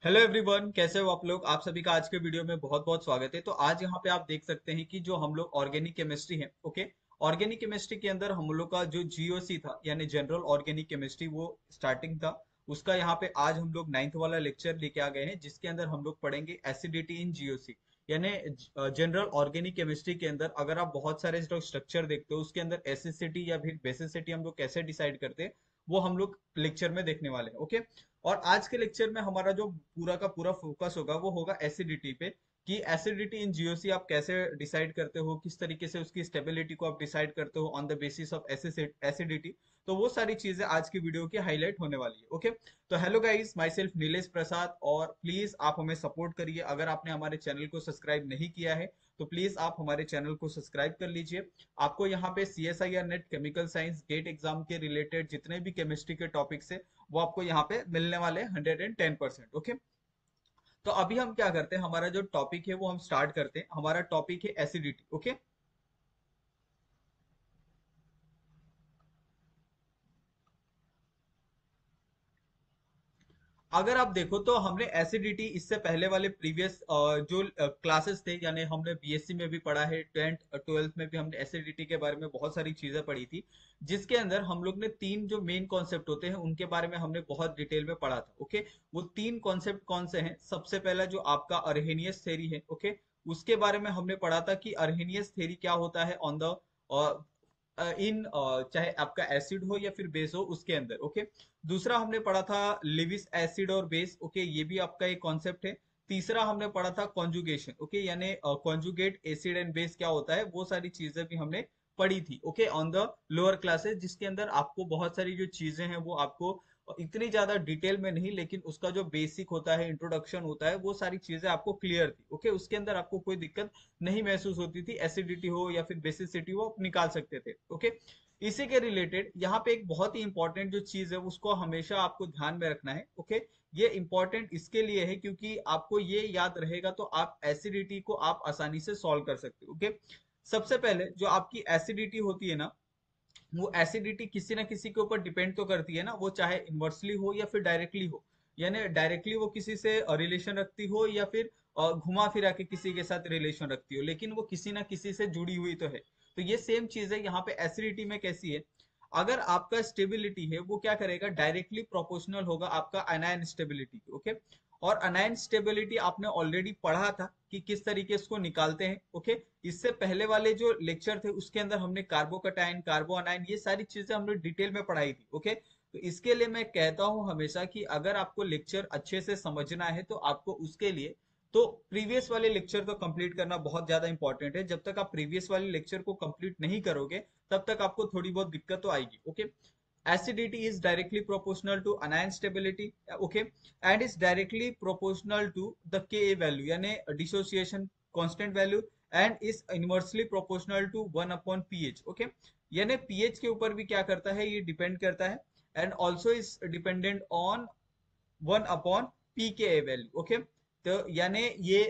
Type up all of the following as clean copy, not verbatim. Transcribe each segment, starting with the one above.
Hello everyone, कैसे हो आप लोग। आप सभी का आज के वीडियो में बहुत बहुत स्वागत है। तो आज यहाँ पे आप देख सकते हैं कि जो हम लोग ऑर्गेनिक केमिस्ट्री है, ओके। ऑर्गेनिक केमिस्ट्री के अंदर हम लोग का जो जीओसी था यानी जनरल ऑर्गेनिक केमिस्ट्री वो स्टार्टिंग था उसका। यहाँ पे आज हम लोग नाइन्थ वाला लेक्चर लेके आ गए हैं जिसके अंदर हम लोग पढ़ेंगे एसिडिटी इन जीओसी यानी जनरल ऑर्गेनिक केमिस्ट्री के अंदर अगर आप बहुत सारे जो स्ट्रक्चर देखते हो उसके अंदर एसिडिटी या फिर बेसिसिटी हम लोग कैसे डिसाइड करते हैं वो हम लोग लेक्चर में देखने वाले हैं, ओके। और आज के लेक्चर में हमारा जो पूरा का पूरा फोकस होगा वो होगा एसिडिटी पे, कि एसिडिटी इन जीओसी आप कैसे डिसाइड करते हो, किस तरीके से उसकी स्टेबिलिटी को आप डिसाइड करते हो on the basis of acidity. तो वो सारी चीजें आज की वीडियो की हाईलाइट होने वाली है, ओके। तो hello guys, my self Nilesh Prasad, और प्लीज आप हमें सपोर्ट करिए। अगर आपने हमारे चैनल को सब्सक्राइब नहीं किया है तो प्लीज आप हमारे चैनल को सब्सक्राइब कर लीजिए। आपको यहाँ पे CSIR net chemical science GATE exam के रिलेटेड जितने भी केमिस्ट्री के टॉपिक्स है वो आपको यहाँ पे मिलने वाले 110%, ओके। तो अभी हम क्या करते हैं, हमारा जो टॉपिक है वो हम स्टार्ट करते हैं। हमारा टॉपिक है एसिडिटी, ओके। अगर आप देखो तो हमने एसिडिटी इससे पहले वाले प्रीवियस जो क्लासेस थे, यानी हमने बीएससी में भी पढ़ा है, 10th 12th में भी हमने एसिडिटी के बारे में बहुत सारी चीजें पढ़ी थी, जिसके अंदर हम लोग ने तीन जो मेन कॉन्सेप्ट होते हैं उनके बारे में हमने बहुत डिटेल में पढ़ा था, ओके। वो तीन कॉन्सेप्ट कौन से हैं? सबसे पहला जो आपका अरहेनियस थ्योरी है, ओके। उसके बारे में हमने पढ़ा था कि अरहेनियस थ्योरी क्या होता है ऑन द इन चाहे आपका एसिड हो या फिर बेस हो उसके अंदर, ओके। दूसरा हमने पढ़ा था लिविस एसिड और बेस, ओके, ये भी आपका एक कॉन्सेप्ट है। तीसरा हमने पढ़ा था कॉन्जुगेशन, ओके, यानी कॉन्जुगेट एसिड एंड बेस क्या होता है, वो सारी चीजें भी हमने पढ़ी थी, okay, on the lower classes, जिसके अंदर आपको बहुत सारी जो चीजें हैं वो आपको इतनी ज्यादा डिटेल में नहीं, लेकिन उसका जो बेसिक होता है, इंट्रोडक्शन होता है, वो सारी चीजें आपको क्लियर थी, ओके। उसके अंदर आपको कोई दिक्कत नहीं महसूस होती थी, एसिडिटी हो या फिर बेसिसिटी हो आप निकाल सकते थे, ओके। इसी के रिलेटेड यहाँ पे एक बहुत ही इंपॉर्टेंट जो चीज है उसको हमेशा आपको ध्यान में रखना है, ओके। ये इंपॉर्टेंट इसके लिए है क्योंकि आपको ये याद रहेगा तो आप एसिडिटी को आप आसानी से सॉल्व कर सकते हो, ओके। सबसे पहले जो आपकी एसिडिटी होती है ना, वो एसिडिटी किसी ना किसी के ऊपर डिपेंड तो करती है ना, वो चाहे इन्वर्सली हो या फिर डायरेक्टली हो। यानी डायरेक्टली वो किसी से रिलेशन रखती हो या फिर घुमा फिरा के किसी के साथ रिलेशन रखती हो, लेकिन वो किसी ना किसी से जुड़ी हुई तो है। तो ये सेम चीज है यहाँ पे एसिडिटी में कैसी है। अगर आपका स्टेबिलिटी है वो क्या करेगा, डायरेक्टली प्रोपोर्शनल होगा आपका अनायन स्टेबिलिटी, ओके। और अनायन स्टेबिलिटी आपने ऑलरेडी पढ़ा था कि किस तरीके से इसको निकालते हैं, ओके। इससे पहले वाले जो लेक्चर थे उसके अंदर हमने कार्बोकटायन, कार्बो अनायन, ये सारी चीजें हमने डिटेल में पढ़ाई थी, ओके। तो इसके लिए मैं कहता हूं हमेशा कि अगर आपको लेक्चर अच्छे से समझना है तो आपको उसके लिए तो प्रीवियस वाले लेक्चर तो कंप्लीट करना बहुत ज्यादा इंपॉर्टेंट है। जब तक आप प्रीवियस वाले लेक्चर को कंप्लीट नहीं करोगे तब तक आपको थोड़ी बहुत दिक्कत तो आएगी, okay. acidity is directly proportional to anion stability, okay, and is directly proportional to the Ka value यानी dissociation constant value, and is inversely proportional to 1 upon pH, okay। यानी pH के ऊपर भी क्या करता है, ये डिपेंड करता है, and also is dependent on 1 upon pKa value, okay. तो यानी ये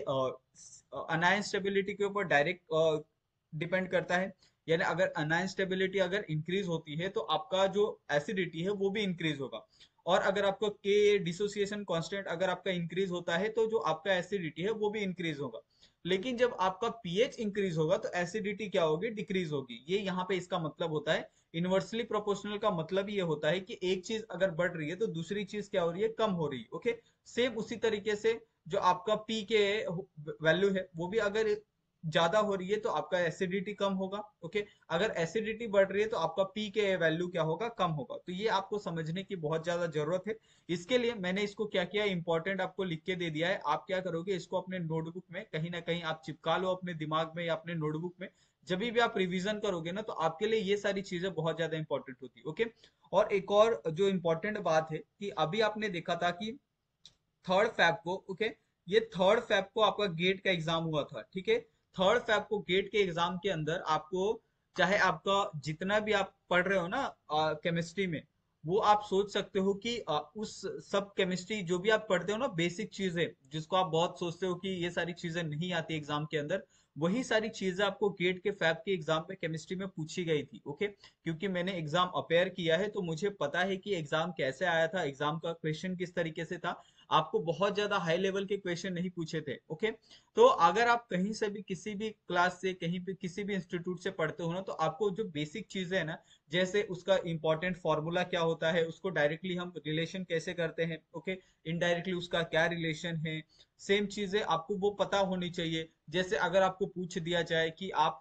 अनायन स्टेबिलिटी के ऊपर डायरेक्ट डिपेंड करता है। यानी अगर अनायन स्टेबिलिटी अगर इंक्रीज होती है तो आपका जो एसिडिटी है वो भी इंक्रीज होगा, और अगर आपका के डिसोसिएशन कांस्टेंट अगर आपका इंक्रीज होता है तो जो आपका एसिडिटी है वो भी इंक्रीज होगा। लेकिन जब आपका पीएच इंक्रीज होगा तो एसिडिटी क्या होगी, डिक्रीज होगी। ये यहाँ पे इसका मतलब होता है। इनवर्सली प्रोपोर्शनल का मतलब ये होता है कि एक चीज अगर बढ़ रही है तो दूसरी चीज क्या हो रही है, कम हो रही है, ओके। सेम उसी तरीके से जो आपका पी के वैल्यू है वो भी अगर ज्यादा हो रही है तो आपका एसिडिटी कम होगा, ओके। अगर एसिडिटी बढ़ रही है तो आपका पी के वैल्यू क्या होगा, कम होगा। तो ये आपको समझने की बहुत ज्यादा जरूरत है। इसके लिए मैंने इसको क्या किया, इंपॉर्टेंट आपको लिख के दे दिया है। आप क्या करोगे, इसको अपने नोटबुक में कहीं ना कहीं आप चिपका लो, अपने दिमाग में या अपने नोटबुक में। जब भी आप रिवीजन करोगे ना तो आपके लिए ये सारी चीजें बहुत ज्यादा इंपॉर्टेंट होती है, ओके। और एक और जो इंपॉर्टेंट बात है कि अभी आपने देखा था कि 3rd Feb को, ओके, ये 3rd Feb को आपका गेट का एग्जाम हुआ था, ठीक है। 3rd Feb को गेट के एग्जाम के अंदर आपको, चाहे आपका जितना भी आप पढ़ रहे हो ना केमिस्ट्री में, वो आप सोच सकते हो कि उस सब केमिस्ट्री जो भी आप पढ़ते हो ना, बेसिक चीजें जिसको आप बहुत सोचते हो कि ये सारी चीजें नहीं आती एग्जाम के अंदर, वही सारी चीजें आपको गेट के फैब के एग्जाम में केमिस्ट्री में पूछी गई थी। ओके, क्योंकि मैंने एग्जाम अपेयर किया है तो मुझे पता है कि एग्जाम कैसे आया था, एग्जाम का क्वेश्चन किस तरीके से था। आपको बहुत ज्यादा हाई लेवल के क्वेश्चन नहीं पूछे थे। ओके, तो अगर आप कहीं से भी किसी भी क्लास से कहीं भी किसी भी इंस्टीट्यूट से पढ़ते हो ना, तो आपको जो बेसिक चीजें है ना, जैसे उसका इंपॉर्टेंट फॉर्मूला क्या होता है, उसको डायरेक्टली हम रिलेशन कैसे करते हैं, ओके, इनडायरेक्टली उसका क्या रिलेशन है, सेम चीजें आपको वो पता होनी चाहिए। जैसे अगर आपको पूछ दिया जाए कि आप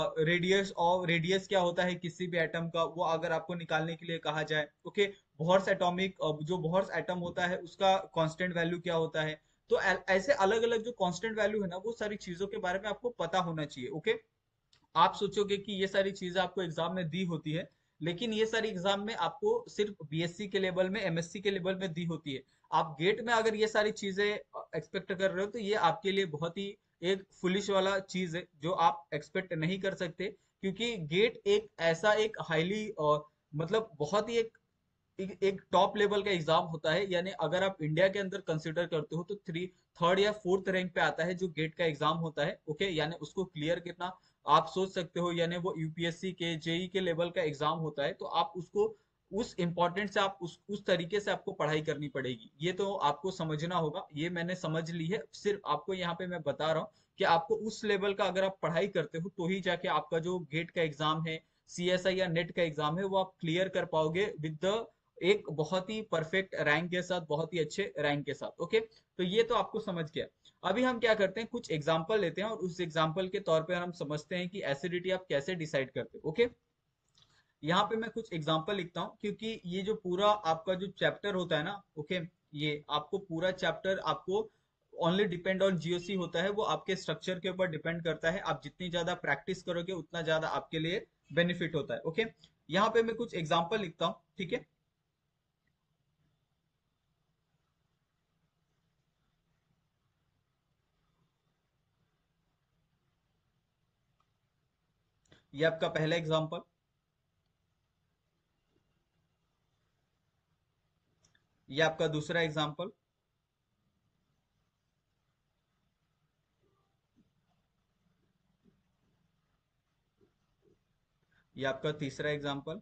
रेडियस क्या होता है किसी भी एटम का, वो अगर आपको निकालने के लिए कहा जाए, ओके, बोहर्स एटॉमिक जो बोहर्स एटम होता है उसका कांस्टेंट वैल्यू क्या होता है, तो ऐसे अलग अलग जो कांस्टेंट वैल्यू है ना, वो सारी चीजों के बारे में आपको पता होना चाहिए। ओके, आप सोचोगे कि ये सारी चीजें आपको एग्जाम में दी होती है, लेकिन ये सारी एग्जाम में आपको सिर्फ बीएससी के लेवल में, एमएससी के लेवल में दी होती है। आप गेट में अगर ये सारी चीजें एक्सपेक्ट कर रहे हो तो ये आपके लिए बहुत ही एक फुलिश वाला चीज है जो आप एक्सपेक्ट नहीं कर सकते, क्योंकि गेट एक ऐसा एक हाईली मतलब बहुत ही एक टॉप लेवल का एग्जाम होता है। यानी अगर आप इंडिया के अंदर कंसिडर करते हो तो थर्ड या फोर्थ रैंक पे आता है जो गेट का एग्जाम होता है। ओके, यानी उसको क्लियर करना आप सोच सकते हो, यानी वो यूपीएससी के जेई के लेवल का एग्जाम होता है, तो आप उसको उस इम्पोर्टेंट से आप उस तरीके से आपको पढ़ाई करनी पड़ेगी। ये तो आपको समझना होगा, ये मैंने समझ ली है, सिर्फ आपको यहाँ पे मैं बता रहा हूँ कि आपको उस लेवल का अगर आप पढ़ाई करते हो तो ही जाके आपका जो गेट का एग्जाम है, सीएसआई या नेट का एग्जाम है, वो आप क्लियर कर पाओगे विद द एक बहुत ही परफेक्ट रैंक के साथ, बहुत ही अच्छे रैंक के साथ। ओके, तो ये तो आपको समझ गया। अभी हम क्या करते हैं, कुछ एग्जांपल लेते हैं और उस एग्जांपल के तौर पे हम समझते हैं कि एसिडिटी आप कैसे डिसाइड करते हो। ओके, यहाँ पे मैं कुछ एग्जांपल लिखता हूँ, क्योंकि ये जो पूरा आपका जो चैप्टर होता है ना, ओके, ये आपको पूरा चैप्टर आपको ओनली डिपेंड ऑन जीओसी होता है, वो आपके स्ट्रक्चर के ऊपर डिपेंड करता है। आप जितनी ज्यादा प्रैक्टिस करोगे उतना ज्यादा आपके लिए बेनिफिट होता है। ओके, यहाँ पे मैं कुछ एग्जांपल लिखता हूँ, ठीक है। ये आपका पहला एग्जांपल, ये आपका दूसरा एग्जांपल, ये आपका तीसरा एग्जांपल,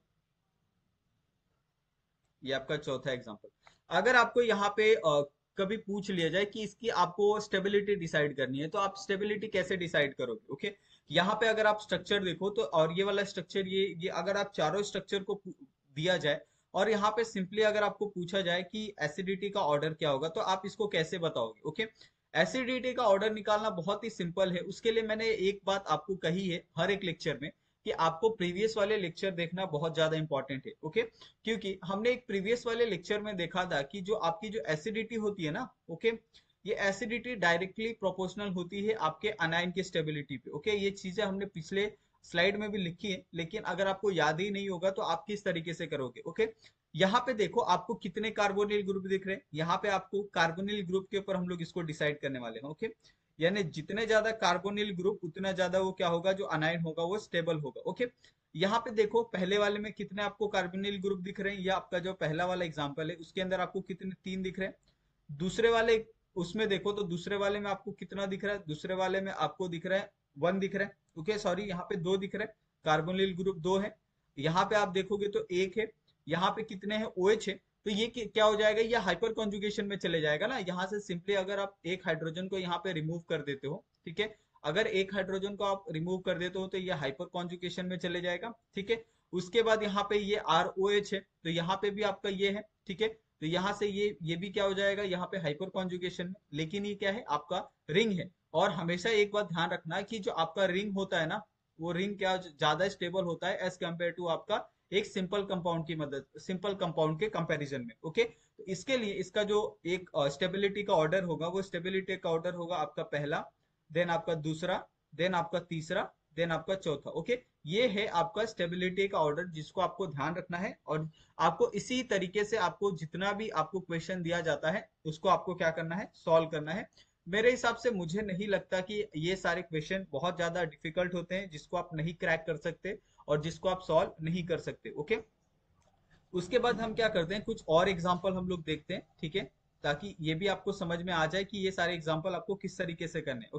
ये आपका चौथा एग्जांपल। अगर आपको यहाँ पे कभी पूछ लिया जाए कि इसकी आपको स्टेबिलिटी डिसाइड करनी है, तो आप स्टेबिलिटी कैसे डिसाइड करोगे? ओके, यहाँ पे अगर आप स्ट्रक्चर देखो तो, और ये वाला स्ट्रक्चर, ये अगर आप चारों स्ट्रक्चर को दिया जाए और यहाँ पे सिंपली अगर आपको पूछा जाए कि एसिडिटी का ऑर्डर क्या होगा, तो आप इसको कैसे बताओगे? ओके, एसिडिटी का ऑर्डर निकालना बहुत ही सिंपल है। उसके लिए मैंने एक बात आपको कही है हर एक लेक्चर में, कि आपको प्रीवियस वाले लेक्चर देखना बहुत ज्यादा इंपॉर्टेंट है। ओके, क्योंकि हमने एक प्रीवियस वाले लेक्चर में देखा था कि जो आपकी जो एसिडिटी होती है ना, ओके, ये एसिडिटी डायरेक्टली प्रोपोर्शनल होती है आपके अनायन की स्टेबिलिटी पे। ओके, ये चीजें हमने पिछले स्लाइड में भी लिखी है, लेकिन अगर आपको याद ही नहीं होगा तो आप किस तरीके से करोगे? ओके, यहाँ पे देखो आपको कितने कार्बोनिल ग्रुप दिख रहे हैं, यहाँ पे आपको कार्बोनिल ग्रुप के ऊपर हम लोग इसको डिसाइड करने वाले हैं। ओके, यानी जितने ज्यादा कार्बोनिल ग्रुप उतना ज्यादा वो क्या होगा, जो अनायन होगा वो स्टेबल होगा। ओके, यहाँ पे देखो पहले वाले में कितने आपको कार्बोनिल ग्रुप दिख रहे हैं, ये आपका जो पहला वाला एग्जांपल है उसके अंदर आपको कितने, तीन दिख रहे हैं। दूसरे वाले उसमें देखो तो दूसरे वाले में आपको कितना दिख रहा है, दूसरे वाले में आपको दिख रहा है वन दिख रहा है। ओके, सॉरी, यहाँ पे दो दिख रहा है, कार्बोनिल ग्रुप दो है। यहाँ पे आप देखोगे तो एक है। यहाँ पे कितने हैं, OH है। तो ये क्या हो जाएगा, ये हाइपर कॉन्जुगेशन में चले जाएगा ना। यहाँ से सिंपली अगर आप एक हाइड्रोजन को यहाँ पे रिमूव कर देते हो, ठीक है, अगर एक हाइड्रोजन को आप रिमूव कर देते हो तो ये हाइपर कॉन्जुगेशन में चले जाएगा, ठीक है। उसके बाद यहाँ पे ये ROH है, तो यहाँ पे भी आपका ये है, ठीक है। तो यहाँ से ये भी क्या हो जाएगा, यहाँ पे हाइपर कॉन्जुगेशन में, लेकिन ये क्या है, आपका रिंग है। और हमेशा एक बात ध्यान रखना है कि जो आपका रिंग होता है ना, वो रिंग क्या ज्यादा स्टेबल होता है एज कम्पेयर टू आपका एक सिंपल कंपाउंड के कंपैरिजन में। ओके, तो इसके लिए इसका जो एक स्टेबिलिटी का ऑर्डर होगा, वो स्टेबिलिटी का ऑर्डर होगा आपका पहला, देन आपका दूसरा, देन आपका तीसरा, देन आपका चौथा। ओके, ये है आपका स्टेबिलिटी का ऑर्डर जिसको आपको ध्यान रखना है। और आपको इसी तरीके से आपको जितना भी आपको क्वेश्चन दिया जाता है उसको आपको क्या करना है, सॉल्व करना है। मेरे हिसाब से मुझे नहीं लगता कि ये सारे क्वेश्चन बहुत ज्यादा डिफिकल्ट होते हैं जिसको आप नहीं क्रैक कर सकते और जिसको आप सॉल्व नहीं कर सकते। ओके, उसके बाद हम क्या करते हैं, कुछ और एग्जाम्पल हम लोग देखते हैं, ठीक है, ताकि ये भी आपको समझ में आ जाए कि ये सारे एग्जाम्पल आपको किस तरीके से करने हैं। ओके,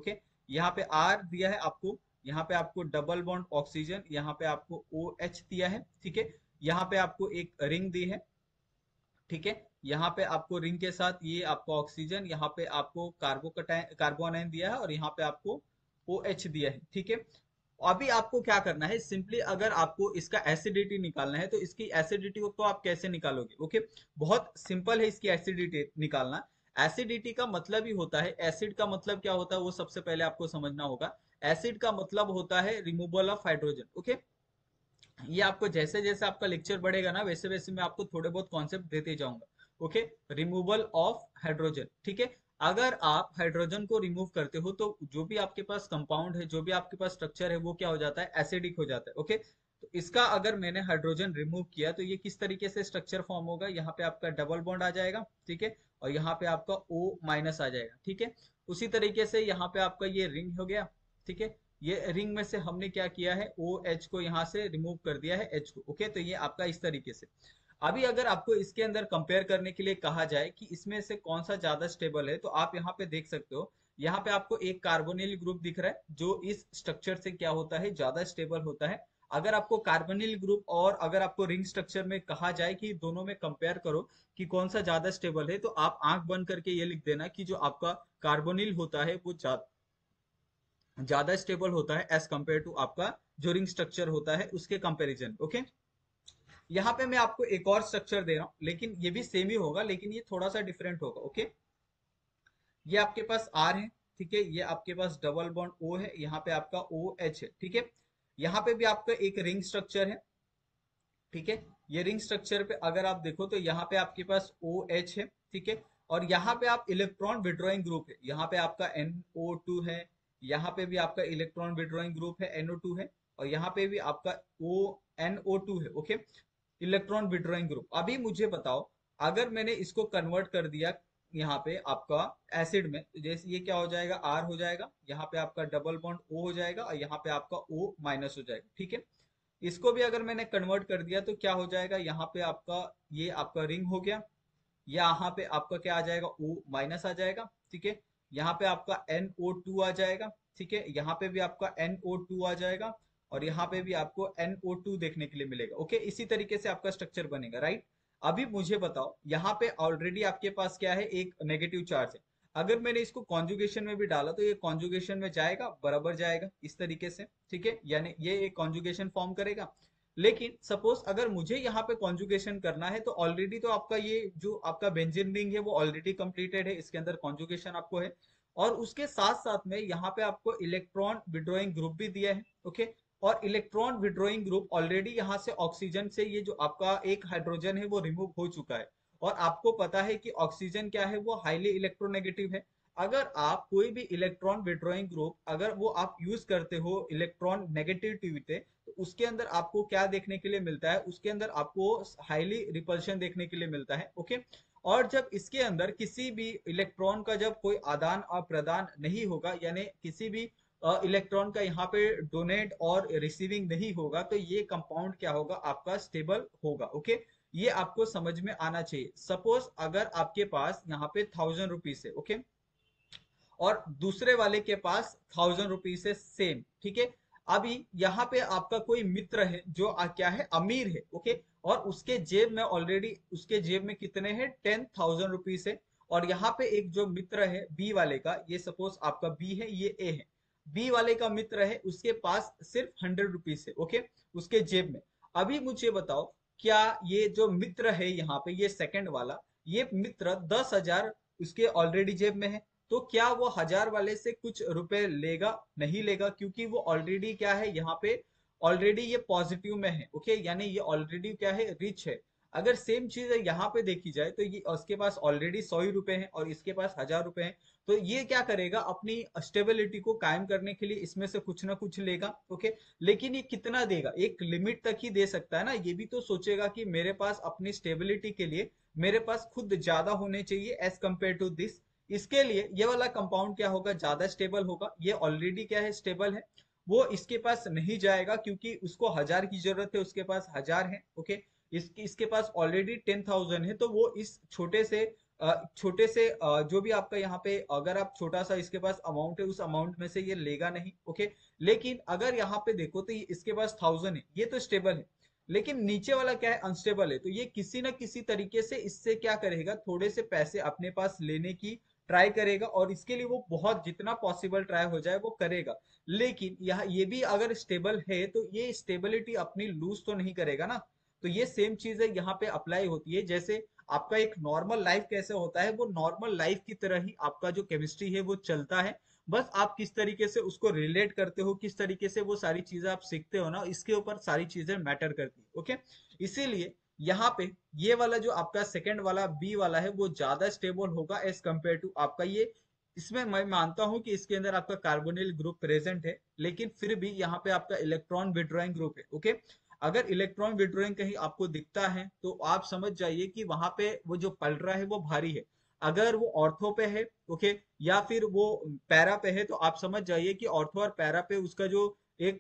यहाँ पे आर दिया है आपको, यहाँ पे आपको डबल बॉन्ड ऑक्सीजन, यहाँ पे आपको ओ एच दिया है, ठीक है। यहाँ पे आपको एक रिंग दी है, ठीक है। यहाँ पे आपको रिंग के साथ ये आपको ऑक्सीजन, यहाँ पे आपको कार्बोनाइन दिया है, और यहाँ पे आपको ओ एच दिया है, ठीक है। अभी आपको क्या करना है, सिंपली अगर आपको इसका एसिडिटी निकालना है तो इसकी एसिडिटी को तो आप कैसे निकालोगे, ओके। बहुत सिंपल है इसकी एसिडिटी निकालना। एसिडिटी का मतलब ही होता है, एसिड का मतलब क्या होता है वो सबसे पहले आपको समझना होगा। एसिड का मतलब होता है रिमूवल ऑफ हाइड्रोजन, ओके। ये आपको जैसे जैसे आपका लेक्चर बढ़ेगा ना, वैसे वैसे मैं आपको थोड़े बहुत कॉन्सेप्ट देते जाऊंगा, ओके। रिमूवल ऑफ हाइड्रोजन, ठीक है। अगर आप हाइड्रोजन को रिमूव करते हो तो जो भी आपके पास कंपाउंड है, जो भी आपके पास स्ट्रक्चर है, वो क्या हो जाता है, एसिडिक हो जाता है, ओके। तो इसका अगर मैंने हाइड्रोजन रिमूव किया तो ये किस तरीके से स्ट्रक्चर फॉर्म होगा, यहाँ पे आपका डबल बॉन्ड आ जाएगा, ठीक है। और यहाँ पे आपका O माइनस आ जाएगा, ठीक है। उसी तरीके से यहाँ पे आपका ये रिंग हो गया, ठीक है। ये रिंग में से हमने क्या किया है, ओ एच को यहाँ से रिमूव कर दिया है, एच को, ओके। तो ये आपका इस तरीके से। अभी अगर आपको इसके अंदर कंपेयर करने के लिए कहा जाए कि इसमें से कौन सा ज्यादा स्टेबल है, तो आप यहाँ पे देख सकते हो, यहाँ पे आपको एक कार्बोनिल ग्रुप दिख रहा है जो इस स्ट्रक्चर से क्या होता है, ज्यादा स्टेबल होता है। अगर आपको कार्बोनिल ग्रुप और अगर आपको रिंग स्ट्रक्चर में कहा जाए कि दोनों में कंपेयर करो कि कौन सा ज्यादा स्टेबल है, तो आप आंख बंद करके ये लिख देना कि जो आपका कार्बोनिल होता है वो ज्यादा स्टेबल होता है एज कंपेयर टू आपका जो रिंग स्ट्रक्चर होता है उसके कंपैरिजन, ओके। यहाँ पे मैं आपको एक और स्ट्रक्चर दे रहा हूँ, लेकिन ये भी सेम ही होगा, लेकिन ये थोड़ा सा डिफरेंट होगा, ओके। ये आपके पास आर है, ठीक है। ये आपके पास डबल बॉन्ड ओ है, यहाँ पे आपका ओ एच है, ठीक है। यहाँ पे भी आपका एक रिंग स्ट्रक्चर है, ठीक है। ये रिंग स्ट्रक्चर पे अगर आप देखो तो यहाँ पे आपके पास ओ एच है, ठीक है। और यहाँ पे आप इलेक्ट्रॉन विड्रॉइंग ग्रुप है, यहाँ पे आपका NO2 है, यहाँ पे भी आपका इलेक्ट्रॉन विड्रॉइंग ग्रुप है NO2 है, और यहाँ पे भी आपका ओ NO2 है, ओके। Electron withdrawing group. अभी मुझे बताओ, अगर मैंने इसको कन्वर्ट कर दिया यहाँ पे आपका एसिड में, तो जैसे ये क्या हो जाएगा, आर हो जाएगा, यहाँ पे आपका डबल बॉन्ड ओ हो जाएगा, और यहाँ पे आपका ओ माइनस हो जाएगा, ठीक है। इसको भी अगर मैंने कन्वर्ट कर दिया तो क्या हो जाएगा, यहाँ पे आपका ये आपका रिंग हो गया, यहाँ पे आपका क्या आ जाएगा, O माइनस आ जाएगा, ठीक है। यहाँ पे आपका NO2 आ जाएगा, ठीक है। यहाँ पे भी आपका NO2 आ जाएगा, और यहाँ पे भी आपको NO2 देखने के लिए मिलेगा, ओके। इसी तरीके से आपका स्ट्रक्चर बनेगा, राइट। अभी मुझे बताओ, यहाँ पे ऑलरेडी आपके पास क्या है, एक नेगेटिव चार्ज है। अगर मैंने इसको कॉन्जुगेशन में भी डाला तो ये कॉन्जुगेशन में जाएगा, बराबर जाएगा इस तरीके से, ठीक है। यानी ये एक कॉन्जुगेशन फॉर्म करेगा। लेकिन सपोज अगर मुझे यहाँ पे कॉन्जुगेशन करना है तो ऑलरेडी तो आपका ये जो आपका बेंजीन रिंग है वो ऑलरेडी कंप्लीटेड है, इसके अंदर कॉन्जुगेशन आपको है। और उसके साथ साथ में यहाँ पे आपको इलेक्ट्रॉन विड्रॉइंग ग्रुप भी दिया है, ओके। और इलेक्ट्रॉन विड्रॉइंग ग्रुप ऑलरेडी यहाँ से ऑक्सीजन से ये जो आपका एक हाइड्रोजन है वो रिमूव हो चुका है। और आपको पता है कि ऑक्सीजन क्या है, वो हाईली इलेक्ट्रोनेगेटिव है। अगर आप कोई भी इलेक्ट्रॉन विड्रॉइंग ग्रुप अगर वो आप यूज करते हो इलेक्ट्रॉन नेगेटिविटी, तो उसके अंदर आपको क्या देखने के लिए मिलता है, उसके अंदर आपको हाईली रिपल्शन देखने के लिए मिलता है, ओके। और जब इसके अंदर किसी भी इलेक्ट्रॉन का जब कोई आदान और प्रदान नहीं होगा, यानी किसी भी इलेक्ट्रॉन का यहाँ पे डोनेट और रिसीविंग नहीं होगा, तो ये कंपाउंड क्या होगा, आपका स्टेबल होगा, ओके। ये आपको समझ में आना चाहिए। सपोज अगर आपके पास यहाँ पे 1000 रुपीज है, ओके, और दूसरे वाले के पास 1000 रुपीज है सेम, ठीक है। अभी यहाँ पे आपका कोई मित्र है जो क्या है, अमीर है, ओके। और उसके जेब में ऑलरेडी उसके जेब में कितने हैं, 10,000 रुपीज है। और यहाँ पे एक जो मित्र है बी वाले का, ये सपोज आपका बी है, ये ए है, बी वाले का मित्र है, उसके पास सिर्फ 100 रुपीज है, ओके, उसके जेब में। अभी मुझे बताओ, क्या ये जो मित्र है यहाँ पे, ये सेकंड वाला, ये मित्र 10,000 उसके ऑलरेडी जेब में है, तो क्या वो 1000 वाले से कुछ रुपए लेगा, नहीं लेगा, क्योंकि वो ऑलरेडी क्या है यहाँ पे, ऑलरेडी ये पॉजिटिव में है, ओके। यानी ये ऑलरेडी क्या है, रिच है। अगर सेम चीज है यहाँ पे देखी जाए तो ये उसके पास ऑलरेडी 100 ही रुपए हैं और इसके पास 1000 रुपए हैं, तो ये क्या करेगा, अपनी स्टेबिलिटी को कायम करने के लिए इसमें से कुछ ना कुछ लेगा, ओके। लेकिन ये कितना देगा, एक लिमिट तक ही दे सकता है ना, ये भी तो सोचेगा कि मेरे पास अपनी स्टेबिलिटी के लिए मेरे पास खुद ज्यादा होने चाहिए एज कंपेयर टू दिस। इसके लिए ये वाला कंपाउंड क्या होगा, ज्यादा स्टेबल होगा। ये ऑलरेडी क्या है, स्टेबल है। वो इसके पास नहीं जाएगा क्योंकि उसको 1000 की जरूरत है, उसके पास 1000 है, ओके। इसके पास ऑलरेडी 10,000 है, तो वो इस छोटे से छोटे से जो भी आपका यहाँ पे अगर आप छोटा सा इसके पास अमाउंट है उस अमाउंट में से ये लेगा नहीं, ओके। लेकिन अगर यहाँ पे देखो तो ये इसके पास 1000 है, ये तो स्टेबल है। लेकिन नीचे वाला क्या है, अनस्टेबल है। तो ये किसी ना किसी तरीके से इससे क्या करेगा, थोड़े से पैसे अपने पास लेने की ट्राई करेगा, और इसके लिए वो बहुत जितना पॉसिबल ट्राई हो जाए वो करेगा। लेकिन यहाँ ये भी अगर स्टेबल है तो ये स्टेबिलिटी अपनी लूज तो नहीं करेगा ना। तो ये सेम चीज है यहाँ पे अप्लाई होती है। जैसे आपका एक नॉर्मल लाइफ कैसे होता है, वो नॉर्मल लाइफ की तरह ही आपका जो केमिस्ट्री है वो चलता है। बस आप किस तरीके से उसको रिलेट करते हो, किस तरीके से वो सारी चीजें आप सीखते हो ना, इसके ऊपर सारी चीजें मैटर करती है, ओके। इसीलिए यहाँ पे ये वाला जो आपका सेकंड वाला बी वाला है वो ज्यादा स्टेबल होगा एज कंपेयर टू आपका ये। इसमें मैं मानता हूं कि इसके अंदर आपका कार्बोनिल ग्रुप प्रेजेंट है, लेकिन फिर भी यहाँ पे आपका इलेक्ट्रॉन विड्रॉइंग ग्रुप है, ओके। अगर इलेक्ट्रॉन विड्रॉइंग कहीं आपको दिखता है तो आप समझ जाइए कि वहां पे वो जो पल रहा है वो भारी है। अगर वो ऑर्थो पे है, ओके, या फिर वो पैरा पे है, तो आप समझ जाइए कि ऑर्थो और पैरा पे उसका जो एक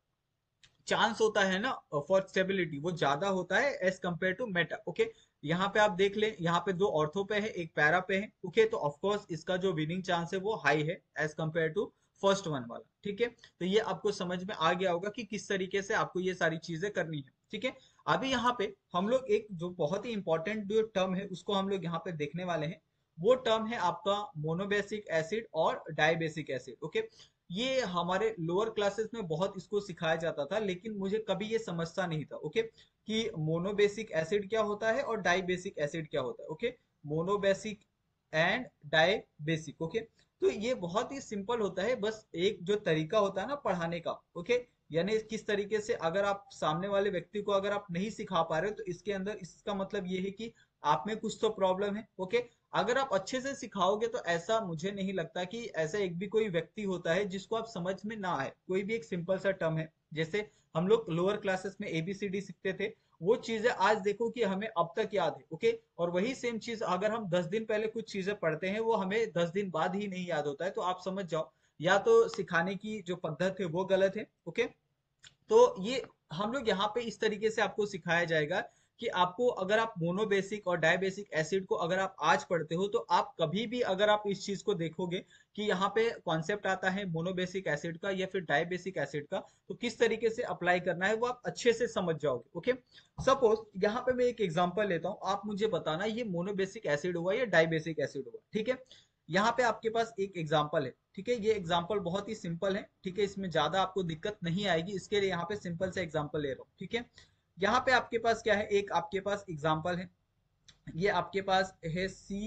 चांस होता है ना फॉर स्टेबिलिटी वो ज्यादा होता है as compare to meta, okay. यहाँ पे आप देख लें, यहाँ पे दो ऑर्थो पे है एक पैरा पे है, ओके। तो ऑफकोर्स इसका जो विनिंग चांस है वो हाई है as compare to first one वाला, ठीक है। तो ये आपको समझ में आ गया होगा कि किस तरीके से आपको ये सारी चीजें करनी है, ठीक है। अभी यहाँ पे हम लोग एक जो बहुत ही इंपॉर्टेंट जो टर्म है उसको हम लोग यहाँ पे देखने वाले हैं। वो टर्म है आपका मोनोबेसिक एसिड और डाइबेसिक एसिड, ओके। ये हमारे लोअर क्लासेस में बहुत इसको सिखाया जाता था, लेकिन मुझे कभी ये समझता नहीं था, ओके, कि मोनोबेसिक एसिड क्या होता है और डाइबेसिक एसिड क्या होता है, okay. Monobasic and dibasic, okay. तो ये बहुत ही सिंपल होता है, बस एक जो तरीका होता है ना पढ़ाने का, ओके। यानी किस तरीके से अगर आप सामने वाले व्यक्ति को अगर आप नहीं सिखा पा रहे हो तो इसके अंदर इसका मतलब ये है कि आप में कुछ तो प्रॉब्लम है, ओके। अगर आप अच्छे से सिखाओगे तो ऐसा मुझे नहीं लगता कि ऐसा एक भी कोई व्यक्ति होता है जिसको आप समझ में ना आए। कोई भी एक सिंपल सा टर्म है, जैसे हम लोग लोअर क्लासेस में एबीसीडी सीखते थे, वो चीजें आज देखो कि हमें अब तक याद है, ओके। और वही सेम चीज अगर हम 10 दिन पहले कुछ चीजें पढ़ते हैं वो हमें 10 दिन बाद ही नहीं याद होता है। तो आप समझ जाओ या तो सिखाने की जो पद्धत है वो गलत है, ओके। तो ये हम लोग यहाँ पे इस तरीके से आपको सिखाया जाएगा कि आपको अगर आप मोनोबेसिक और डायबेसिक एसिड को अगर आप आज पढ़ते हो तो आप कभी भी अगर आप इस चीज को देखोगे कि यहाँ पे कॉन्सेप्ट आता है मोनोबेसिक एसिड का या फिर डायबेसिक एसिड का, तो किस तरीके से अप्लाई करना है वो आप अच्छे से समझ जाओगे, ओके। सपोज यहाँ पे मैं एक एग्जांपल लेता हूँ, आप मुझे बताना ये मोनोबेसिक एसिड हुआ या डायबेसिक एसिड हुआ, ठीक है। यहाँ पे आपके पास एक एग्जाम्पल है, ठीक है। ये एग्जाम्पल बहुत ही सिंपल है, ठीक है। इसमें ज्यादा आपको दिक्कत नहीं आएगी, इसके लिए यहाँ पे सिंपल से एग्जाम्पल ले रहा हूँ, ठीक है। यहाँ पे आपके पास क्या है, एक आपके पास एग्जाम्पल है। ये आपके पास है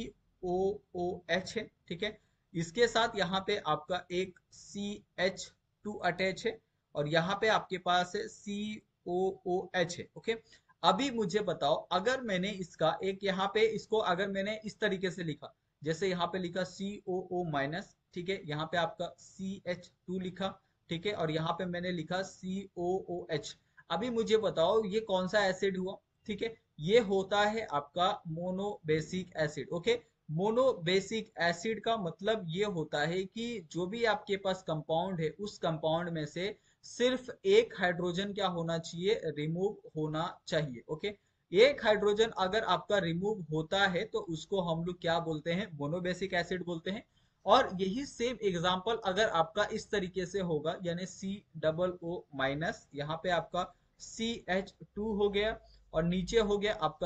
COOH है, ठीक है। इसके साथ यहाँ पे आपका एक CH2 अटैच है, और यहाँ पे आपके पास है COOH है, ओके। अभी मुझे बताओ अगर मैंने इसका एक यहाँ पे इसको अगर मैंने इस तरीके से लिखा, जैसे यहाँ पे लिखा COO माइनस, ठीक है। यहाँ पे आपका CH2 लिखा, ठीक है। और यहाँ पे मैंने लिखा COOH। अभी मुझे बताओ ये कौन सा एसिड हुआ, ठीक है। ये होता है आपका monobasic acid, okay. Monobasic acid का मतलब ये होता है कि जो भी आपके पास कंपाउंड है उस कंपाउंड में से सिर्फ एक हाइड्रोजन क्या होना चाहिए, रिमूव होना चाहिए, ओके। एक हाइड्रोजन अगर आपका रिमूव होता है तो उसको हम लोग क्या बोलते हैं, मोनोबेसिक एसिड बोलते हैं। और यही सेम एग्जांपल अगर आपका इस तरीके से होगा, यानी COO माइनस, यहाँ पे आपका CH2 हो गया, और नीचे हो गया आपका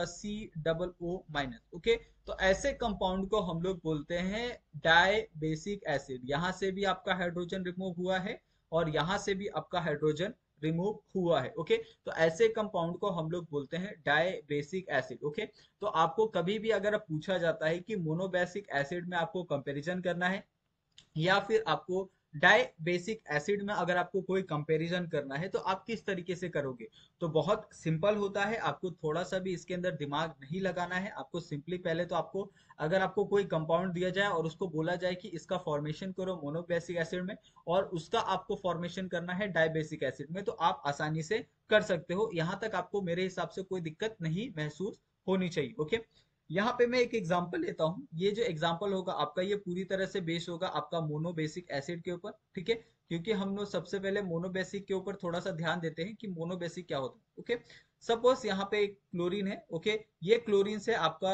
COO माइनस, ओके। तो ऐसे कंपाउंड को हम लोग बोलते हैं डाई बेसिक एसिड। यहां से भी आपका हाइड्रोजन रिमूव हुआ है और यहां से भी आपका हाइड्रोजन रिमूव हुआ है, ओके। तो ऐसे कंपाउंड को हम लोग बोलते हैं डाई बेसिक एसिड, ओके। तो आपको कभी भी अगर पूछा जाता है कि मोनोबेसिक एसिड में आपको कंपैरिजन करना है या फिर आपको डाई बेसिक एसिड में अगर आपको कोई कंपैरिजन करना है तो आप किस तरीके से करोगे। तो बहुत सिंपल होता है, आपको थोड़ा सा भी इसके अंदर दिमाग नहीं लगाना है। आपको सिंपली पहले तो आपको अगर आपको कोई कंपाउंड दिया जाए और उसको बोला जाए कि इसका फॉर्मेशन करो मोनोबेसिक एसिड में और उसका आपको फॉर्मेशन करना है डाइबेसिक एसिड में, तो आप आसानी से कर सकते हो। यहाँ तक आपको मेरे हिसाब से कोई दिक्कत नहीं महसूस होनी चाहिए, ओके। यहाँ पे मैं एक एग्जांपल लेता हूँ। ये जो एग्जांपल होगा आपका ये पूरी तरह से बेस होगा आपका मोनोबेसिक एसिड के ऊपर, ठीक है। क्योंकि हम लोग सबसे पहले मोनोबेसिक के ऊपर थोड़ा सा ध्यान देते हैं कि मोनोबेसिक क्या होता है, ओके। सपोज यहाँ पे एक क्लोरीन है, ओके। ये क्लोरीन से आपका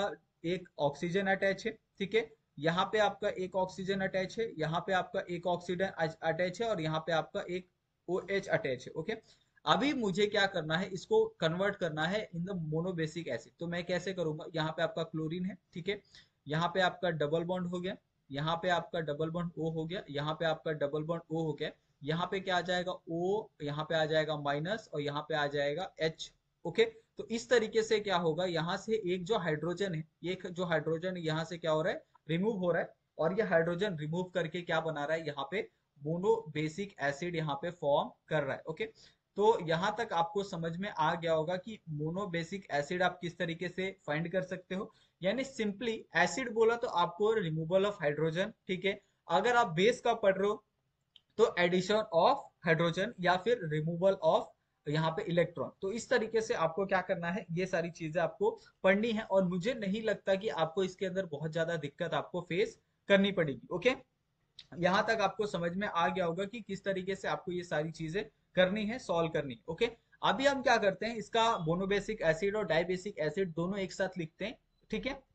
एक ऑक्सीजन अटैच है, ठीक है, यहाँ पे आपका एक ऑक्सीजन अटैच है, यहाँ पे आपका एक ऑक्सीजन अटैच है, और यहाँ पे आपका एक OH अटैच है। ओके, अभी मुझे क्या करना है, इसको कन्वर्ट करना है इन द मोनोबेसिक एसिड। तो मैं कैसे करूंगा, यहाँ पे आपका क्लोरीन है, ठीक है, यहाँ पे आपका डबल बॉन्ड हो गया, यहाँ पे आपका डबल बॉन्ड O हो गया, यहाँ पे आपका डबल बॉन्ड O हो गया, यहाँ पे क्या आ जाएगा O, यहाँ पे आ जाएगा माइनस, और यहाँ पे आ जाएगा H। ओके, तो इस तरीके से क्या होगा, यहाँ से एक जो हाइड्रोजन है, एक जो हाइड्रोजन यहाँ से क्या हो रहा है, रिमूव हो रहा है, और ये हाइड्रोजन रिमूव करके क्या बना रहा है, यहाँ पे मोनो बेसिक एसिड यहाँ पे फॉर्म कर रहा है। ओके, तो यहाँ तक आपको समझ में आ गया होगा कि मोनो बेसिक एसिड आप किस तरीके से फाइंड कर सकते हो। यानी सिंपली एसिड बोला तो आपको रिमूवल ऑफ हाइड्रोजन, ठीक है, अगर आप बेस का पढ़ रहे हो तो एडिशन ऑफ हाइड्रोजन, या फिर रिमूवल ऑफ यहाँ पे इलेक्ट्रॉन। तो इस तरीके से आपको क्या करना है, ये सारी चीजें आपको पढ़नी है, और मुझे नहीं लगता कि आपको इसके अंदर बहुत ज्यादा दिक्कत आपको फेस करनी पड़ेगी। ओके, यहाँ तक आपको समझ में आ गया होगा कि किस तरीके से आपको ये सारी चीजें करनी है, सॉल्व करनी है। ओके, अभी हम क्या करते हैं, इसका मोनोबेसिक एसिड और डाइबेसिक एसिड दोनों एक साथ लिखते हैं, ठीक है।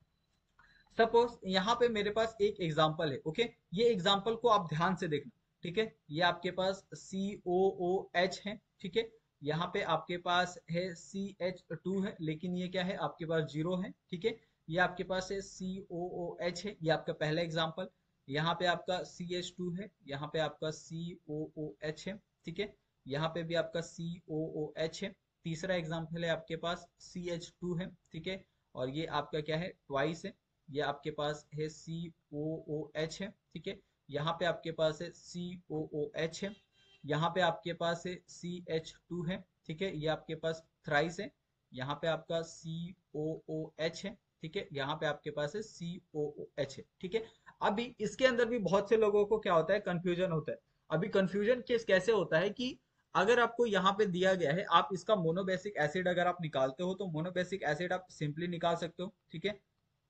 सपोज यहाँ पे मेरे पास एक एग्जाम्पल है। ओके, ये एग्जाम्पल को आप ध्यान से देखना, ठीक है, ये आपके पास COOH है, ठीक है, यहाँ पे आपके पास है CH2 है, लेकिन ये क्या है, आपके पास जीरो है, ठीक है, ये आपके पास है COOH है, ये आपका पहला एग्जाम्पल। यहाँ पे आपका CH2 है, यहाँ पे आपका COOH है, ठीक है, यहाँ पे भी आपका COOH है। तीसरा एग्जाम्पल है आपके पास CH2 है, ठीक है, और ये आपका क्या है, ट्वाइस है, ये आपके पास है COOH है, ठीक है, यहाँ पे आपके पास है COOH है, यहाँ पे आपके पास है CH2 है, ठीक है, ये आपके पास थ्राइस है, यहाँ पे आपका COOH है, ठीक है, यहाँ पे आपके पास है COOH है, ठीक है। अभी इसके अंदर भी बहुत से लोगों को क्या होता है, कंफ्यूजन होता है। अभी कंफ्यूजन केस कैसे होता है कि अगर आपको यहाँ पे दिया गया है, आप इसका मोनोबेसिक एसिड अगर आप निकालते हो, तो मोनोबेसिक एसिड आप सिंपली निकाल सकते हो, ठीक है,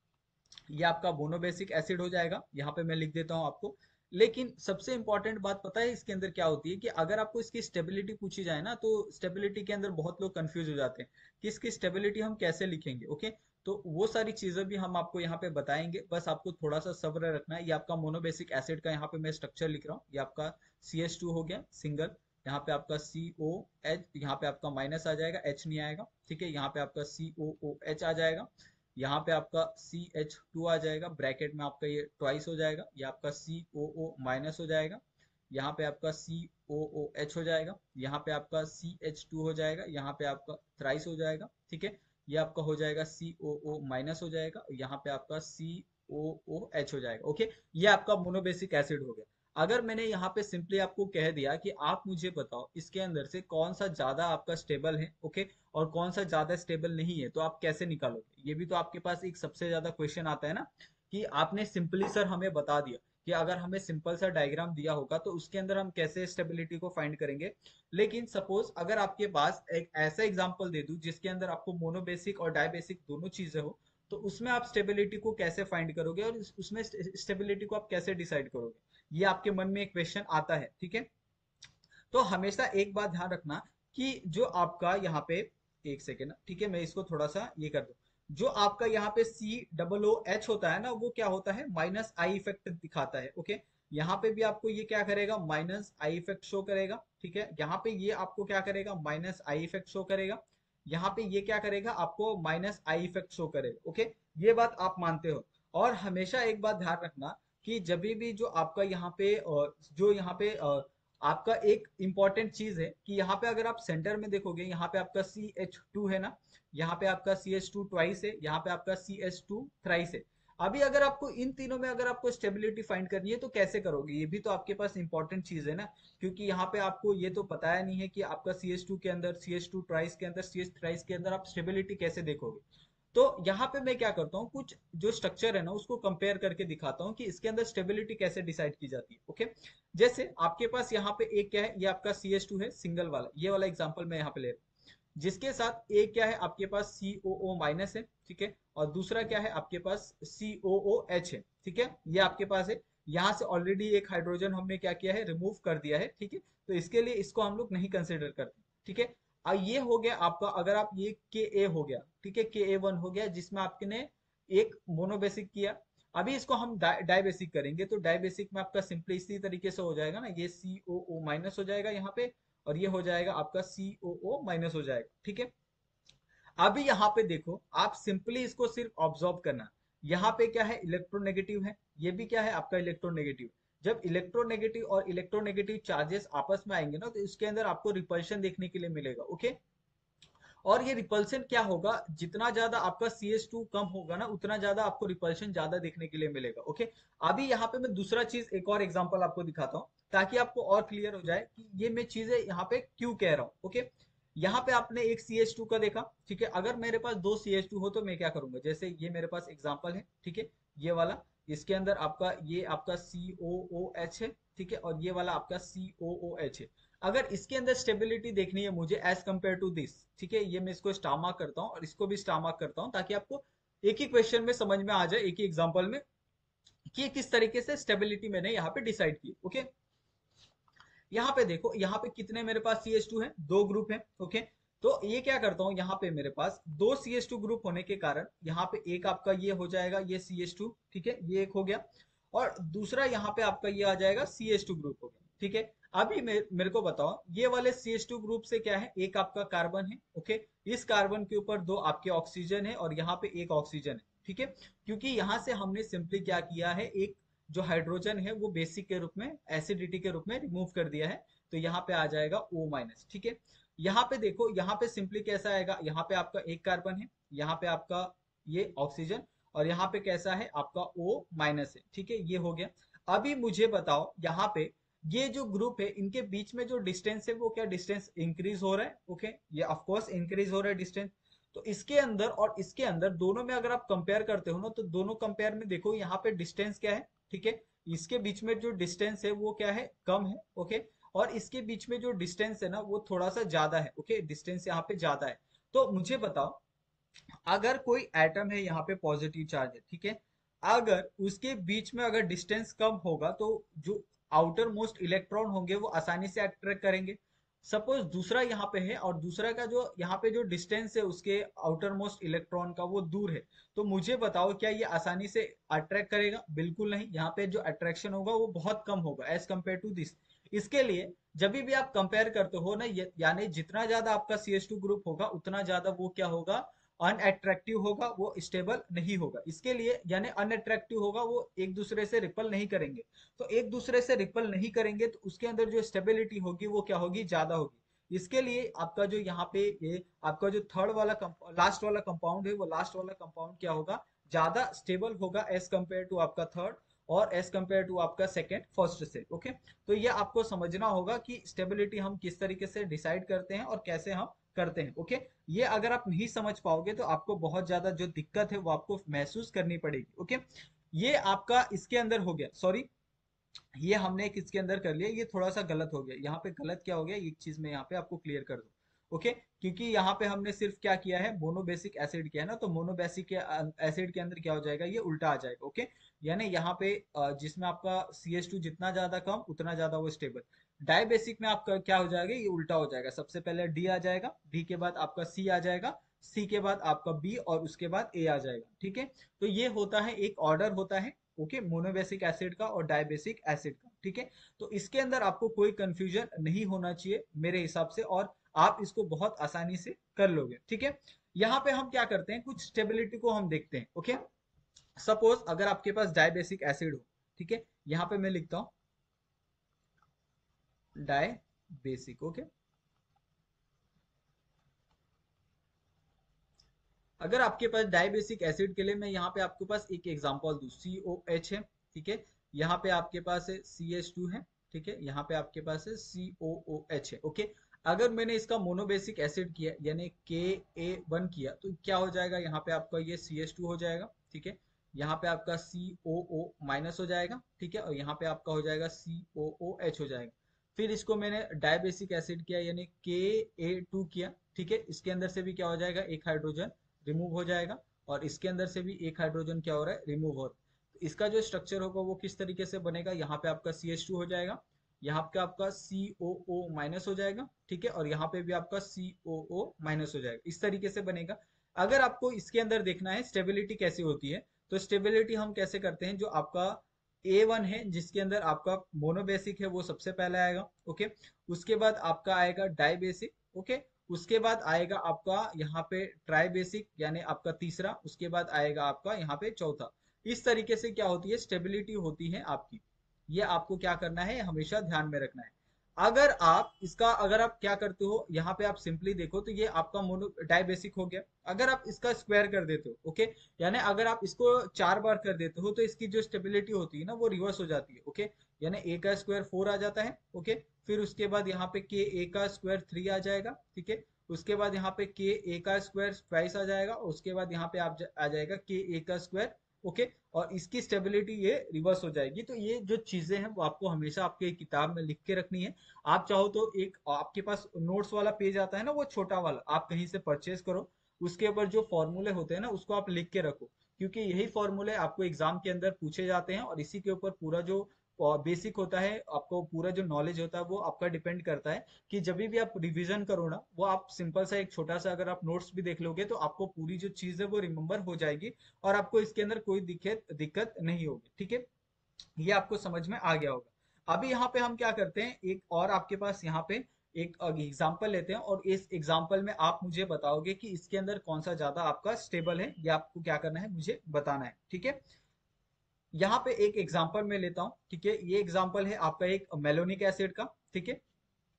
ये आपका मोनोबेसिक एसिड हो जाएगा, यहाँ पे मैं लिख देता हूँ आपको। लेकिन सबसे इंपॉर्टेंट बात पता है इसके अंदर क्या होती है, कि अगर आपको इसकी स्टेबिलिटी पूछी जाए ना, तो स्टेबिलिटी के अंदर बहुत लोग कंफ्यूज हो जाते हैं कि इसकी स्टेबिलिटी हम कैसे लिखेंगे। ओके, तो वो सारी चीजें भी हम आपको यहाँ पे बताएंगे, बस आपको थोड़ा सा सब्र रखना है। ये आपका मोनोबेसिक एसिड का यहाँ पे मैं स्ट्रक्चर लिख रहा हूँ, ये आपका CH2 हो गया सिंगल, यहाँ पे आपका COH, यहाँ पे आपका माइनस आ जाएगा, H नहीं आएगा, ठीक है, यहाँ पे आपका COOH आ जाएगा, यहाँ पे आपका CH2 आ जाएगा, ब्रैकेट में आपका ये ट्वाइस हो जाएगा, ये आपका COO माइनस हो जाएगा, यहाँ पे आपका COOH हो जाएगा, यहाँ पे आपका CH2 हो जाएगा, यहाँ पे आपका थ्राइस हो जाएगा, ठीक है, ये आपका हो जाएगा COO माइनस हो जाएगा, यहाँ पे आपका COOH हो जाएगा। ओके, ये आपका मोनोबेसिक एसिड हो गया। अगर मैंने यहाँ पे सिंपली आपको कह दिया कि आप मुझे बताओ इसके अंदर से कौन सा ज्यादा आपका स्टेबल है, ओके, और कौन सा ज्यादा स्टेबल नहीं है, तो आप कैसे निकालोगे, ये भी तो आपके पास एक सबसे ज्यादा क्वेश्चन आता है ना, कि आपने सिंपली सर हमें बता दिया कि अगर हमें सिंपल सा डायग्राम दिया होगा तो उसके अंदर हम कैसे स्टेबिलिटी को फाइंड करेंगे। लेकिन सपोज अगर आपके पास एक ऐसा एग्जांपल दे दूं जिसके अंदर आपको मोनोबेसिक और डायबेसिक दोनों चीजें हो, तो उसमें आप स्टेबिलिटी को कैसे फाइंड करोगे, और उसमें स्टेबिलिटी को आप कैसे डिसाइड करोगे, ये आपके मन में एक क्वेश्चन आता है, ठीक है। तो हमेशा एक बात ध्यान रखना कि जो आपका यहाँ पे, एक सेकेंड, ठीक है, मैं इसको थोड़ा सा ये कर दूं, जो आपका यहाँ पे COOH होता है ना, वो क्या होता है, माइनस आई इफेक्ट दिखाता है। ओके, यहाँ पे भी आपको ये क्या करेगा, माइनस आई इफेक्ट शो करेगा, ठीक है, यहाँ पे ये आपको क्या करेगा, माइनस आई इफेक्ट शो करेगा, यहाँ पे ये क्या करेगा, आपको माइनस आई इफेक्ट शो करेगा। ओके, ये बात आप मानते हो। और हमेशा एक बात ध्यान रखना कि जब भी जो आपका यहाँ पे जो यहाँ पे आपका एक इंपॉर्टेंट चीज है कि यहाँ पे अगर आप सेंटर में देखोगे, यहाँ पे आपका CH2 है ना, यहाँ पे आपका CH2 ट्वाइस है, यहाँ पे आपका CH2 थ्राइस है। अभी अगर आपको इन तीनों में अगर आपको स्टेबिलिटी फाइंड करनी है तो कैसे करोगे, ये भी तो आपके पास इंपॉर्टेंट चीज है ना, क्योंकि यहाँ पे आपको ये तो बताया नहीं है कि आपका CH2 के अंदर, CH2 ट्राइस के अंदर, CH थ्राइस के अंदर आप स्टेबिलिटी कैसे देखोगे। तो यहाँ पे मैं क्या करता हूँ, कुछ जो स्ट्रक्चर है ना उसको कंपेयर करके दिखाता हूँ कि इसके अंदर स्टेबिलिटी कैसे डिसाइड की जाती है। ओके, जैसे आपके पास यहाँ पे एक क्या है, ये आपका CH2 है सिंगल वाला, ये वाला एग्जांपल मैं यहाँ पे ले रहा हूँ, जिसके साथ एक क्या है आपके पास COO माइनस है, ठीक है, और दूसरा क्या है आपके पास COOH है, ठीक है, ये आपके पास है। यहाँ से ऑलरेडी एक हाइड्रोजन हमने क्या किया है, रिमूव कर दिया है, ठीक है, तो इसके लिए इसको हम लोग नहीं कंसिडर करते, ठीक है। ये हो गया आपका, अगर आप ये Ka हो गया, ठीक है, Ka1 हो गया, जिसमें आपने एक मोनोबेसिक किया। अभी इसको हम डाई बेसिक करेंगे, तो डाई बेसिक में आपका सिंपली इसी तरीके से हो जाएगा ना, ये COO माइनस हो जाएगा यहाँ पे, और ये हो जाएगा आपका COO माइनस हो जाएगा, ठीक है। अभी यहाँ पे देखो, आप सिंपली इसको सिर्फ ऑब्जर्व करना, यहाँ पे क्या है, इलेक्ट्रोनेगेटिव है, ये भी क्या है आपका इलेक्ट्रोनेगेटिव। जब इलेक्ट्रोनेगेटिव और इलेक्ट्रोनेगेटिव चार्जेस आपस में आएंगे ना, तो इसके अंदर आपको रिपल्शन देखने के लिए मिलेगा, ओके। और ये रिपल्शन क्या होगा, जितना ज्यादा आपका CH2 कम होगा ना, उतना ज्यादा आपको रिपल्शन ज्यादा देखने के लिए मिलेगा, ओके। अभी यहाँ पे मैं दूसरा चीज, एक और एग्जांपल आपको दिखाता हूँ, ताकि आपको और क्लियर हो जाए कि ये मैं चीजें यहाँ पे क्यों कह रहा हूँ, ओके। यहाँ पे आपने एक CH2 का देखा, ठीक है। अगर मेरे पास दो CH2 हो तो मैं क्या करूंगा, जैसे ये मेरे पास एग्जाम्पल है, ठीक है, ये वाला, इसके अंदर आपका ये आपका COOH है, ठीक है, और ये वाला आपका COOH है। अगर इसके अंदर स्टेबिलिटी देखनी है मुझे एज कंपेयर टू दिस, ठीक है, ये मैं इसको स्टार मार्क करता हूँ और इसको भी स्टार मार्क करता हूँ, ताकि आपको एक ही क्वेश्चन में समझ में आ जाए, एक ही एग्जांपल में, कि किस तरीके से स्टेबिलिटी मैंने यहाँ पे डिसाइड की, ओके। यहाँ पे देखो, यहाँ पे कितने मेरे पास CH2 है, दो ग्रुप है, ओके। तो ये क्या करता हूँ, यहाँ पे मेरे पास दो CH2 ग्रुप होने के कारण यहाँ पे एक आपका ये हो जाएगा, ये CH2, ठीक है, ये एक हो गया, और दूसरा यहाँ पे आपका ये आ जाएगा CH2 ग्रुप हो गया, ठीक है। अभी मेरे को बताओ, ये वाले CH2 ग्रुप से क्या है, एक आपका कार्बन है, ओके। इस कार्बन के ऊपर दो आपके ऑक्सीजन है, और यहाँ पे एक ऑक्सीजन है, ठीक है। क्योंकि यहाँ से हमने सिंपली क्या किया है, एक जो हाइड्रोजन है वो बेसिक के रूप में, एसिडिटी के रूप में रिमूव कर दिया है, तो यहाँ पे आ जाएगा O माइनस, ठीक है। यहाँ पे देखो, यहाँ पे सिंपली कैसा आएगा, यहाँ पे आपका एक कार्बन है, यहाँ पे आपका ये ऑक्सीजन, और यहाँ पे कैसा है आपका O माइनस है, ठीक है, ये हो गया। अभी मुझे बताओ, यहाँ पे ये जो ग्रुप है, इनके बीच में जो डिस्टेंस है, वो क्या डिस्टेंस इंक्रीज हो रहा है, ओके, ये ऑफकोर्स इंक्रीज हो रहा है डिस्टेंस। तो इसके अंदर और इसके अंदर दोनों में अगर आप कंपेयर करते हो ना, तो दोनों कंपेयर में देखो, यहाँ पे डिस्टेंस क्या है, ठीक है, इसके बीच में जो डिस्टेंस है वो क्या है, कम है, ओके। और इसके बीच में जो डिस्टेंस है ना, वो थोड़ा सा ज्यादा है, ओके, डिस्टेंस यहाँ पे ज्यादा है। तो मुझे बताओ, अगर कोई एटम है यहाँ पे पॉजिटिव चार्ज है, ठीक है, अगर उसके बीच में अगर डिस्टेंस कम होगा, तो जो आउटर मोस्ट इलेक्ट्रॉन होंगे वो आसानी से अट्रैक्ट करेंगे। सपोज दूसरा यहाँ पे है, और दूसरा का जो यहाँ पे जो डिस्टेंस है उसके आउटर मोस्ट इलेक्ट्रॉन का, वो दूर है, तो मुझे बताओ, क्या ये आसानी से अट्रैक्ट करेगा? बिल्कुल नहीं, यहाँ पे जो अट्रैक्शन होगा वो बहुत कम होगा एज कम्पेयर टू दिस। इसके लिए जब भी आप कंपेयर करते हो ना, यानी जितना ज्यादा आपका CH2 ग्रुप होगा, उतना ज्यादा वो क्या होगा, अनअट्रैक्टिव होगा, वो स्टेबल नहीं होगा। इसके लिए यानी अनअट्रैक्टिव होगा, वो एक दूसरे से रिपल नहीं करेंगे। तो एक दूसरे से रिपल नहीं करेंगे, तो उसके अंदर जो स्टेबिलिटी होगी वो क्या होगी, ज्यादा होगी। इसके लिए आपका जो यहाँ पे ये आपका जो थर्ड वाला लास्ट वाला कंपाउंड है, वो लास्ट वाला कंपाउंड क्या होगा, ज्यादा स्टेबल होगा एज कंपेयर टू आपका थर्ड, और एज कंपेयर टू आपका सेकेंड फर्स्ट से, ओके। तो ये आपको समझना होगा कि स्टेबिलिटी हम किस तरीके से डिसाइड करते हैं और कैसे हम करते हैं, ओके। ये अगर आप नहीं समझ पाओगे, तो आपको बहुत ज्यादा जो दिक्कत है वो आपको महसूस करनी पड़ेगी, ओके। ये आपका इसके अंदर हो गया, सॉरी, ये हमने एक इसके अंदर कर लिया, ये थोड़ा सा गलत हो गया, यहाँ पे गलत क्या हो गया, एक चीज में यहाँ पे आपको क्लियर कर दूं, ओके। क्योंकि यहाँ पे हमने सिर्फ क्या किया है, मोनोबेसिक एसिड किया है ना, तो मोनोबेसिक एसिड के अंदर क्या हो जाएगा, ये उल्टा आ जाएगा, ओके। यानी यहाँ पे जिसमें आपका CH2 जितना ज्यादा कम, उतना ज्यादा वो स्टेबल। डायबेसिक में आपका क्या हो जाएगा, ये उल्टा हो जाएगा, सबसे पहले D आ जाएगा, D के बाद आपका C आ जाएगा, C के बाद आपका B, और उसके बाद A आ जाएगा, ठीक है। तो ये होता है, एक ऑर्डर होता है, ओके, मोनोबेसिक एसिड का और डायबेसिक एसिड का, ठीक है। तो इसके अंदर आपको कोई कंफ्यूजन नहीं होना चाहिए मेरे हिसाब से, और आप इसको बहुत आसानी से कर लोगे, ठीक है। यहाँ पे हम क्या करते हैं, कुछ स्टेबिलिटी को हम देखते हैं, ओके। सपोज अगर आपके पास डायबेसिक एसिड हो, ठीक है, यहाँ पे मैं लिखता हूँ डायबेसिक, ओके। अगर आपके पास डायबेसिक एसिड के लिए, मैं यहाँ पे आपके पास एक एग्जांपल दूं, COH है, ठीक है, यहाँ पे आपके पास है CH2 है, ठीक है, यहाँ पे आपके पास है COOH है, ओके। अगर मैंने इसका मोनोबेसिक एसिड किया, यानी Ka1 किया, तो क्या हो जाएगा, यहाँ पे आपका ये CH2 हो जाएगा, ठीक है, यहाँ पे आपका COO माइनस हो जाएगा, ठीक है, और यहाँ पे आपका हो जाएगा COOH हो जाएगा। फिर इसको मैंने डायबेसिक एसिड किया, यानी Ka2 किया, ठीक है, इसके अंदर से भी क्या हो जाएगा, एक हाइड्रोजन रिमूव हो जाएगा, और इसके अंदर से भी एक हाइड्रोजन क्या हो रहा है, रिमूव हो रहा है। तो इसका जो स्ट्रक्चर होगा वो किस तरीके से बनेगा, यहाँ पे आपका CH2 हो जाएगा, यहाँ पे आपका COO माइनस हो जाएगा, ठीक है, और यहाँ पे भी आपका COO माइनस हो जाएगा, इस तरीके से बनेगा। अगर आपको इसके अंदर देखना है स्टेबिलिटी कैसी होती है, तो स्टेबिलिटी हम कैसे करते हैं, जो आपका A1 है जिसके अंदर आपका मोनोबेसिक है वो सबसे पहले आएगा। ओके, उसके बाद आपका आएगा डाई बेसिक। ओके, उसके बाद आएगा आपका यहाँ पे ट्राई बेसिक यानी आपका तीसरा, उसके बाद आएगा आपका यहाँ पे चौथा। इस तरीके से क्या होती है स्टेबिलिटी होती है आपकी। ये आपको क्या करना है हमेशा ध्यान में रखना है। अगर आप क्या करते हो यहाँ पे आप सिंपली देखो तो ये आपका मोनो डाई बेसिक हो गया। अगर आप इसका स्क्वायर कर देते हो, ओके, यानी अगर आप इसको 4 बार कर देते हो तो इसकी जो स्टेबिलिटी होती है ना वो रिवर्स हो जाती है। ओके, यानी ए का स्क्वायर 4 आ जाता है। ओके, फिर उसके बाद यहाँ पे के ए का स्क्वायर 3 आ जाएगा। ठीक है, उसके बाद यहाँ पे के ए का स्क्वायर ट्वाइस आ जाएगा, उसके बाद यहाँ पे आ जाएगा के ए का स्क्वायर। ओके, और इसकी स्टेबिलिटी ये रिवर्स हो जाएगी। तो ये जो चीजें हैं वो आपको हमेशा आपके किताब में लिख के रखनी है। आप चाहो तो एक आपके पास नोट्स वाला पेज आता है ना वो छोटा वाला, आप कहीं से परचेज करो, उसके ऊपर जो फॉर्मूले होते हैं ना उसको आप लिख के रखो, क्योंकि यही फॉर्मूले आपको एग्जाम के अंदर पूछे जाते हैं और इसी के ऊपर पूरा जो बेसिक होता है, आपको पूरा जो नॉलेज होता है वो आपका डिपेंड करता है कि जब भी आप रिवीजन करो ना, वो आप सिंपल सा एक छोटा सा अगर आप नोट्स भी देख लोगे तो आपको पूरी जो चीज है वो रिमेम्बर हो जाएगी और आपको इसके अंदर कोई दिक्कत दिक्कत नहीं होगी। ठीक है, ये आपको समझ में आ गया होगा। अभी यहाँ पे हम क्या करते हैं, एक और आपके पास यहाँ पे एक एग्जाम्पल लेते हैं और इस एग्जाम्पल में आप मुझे बताओगे कि इसके अंदर कौन सा ज्यादा आपका स्टेबल है, या आपको क्या करना है मुझे बताना है। ठीक है, यहाँ पे एक एग्जाम्पल मैं लेता हूँ। ठीक है, ये एग्जाम्पल है आपका एक मेलोनिक एसिड का। ठीक है,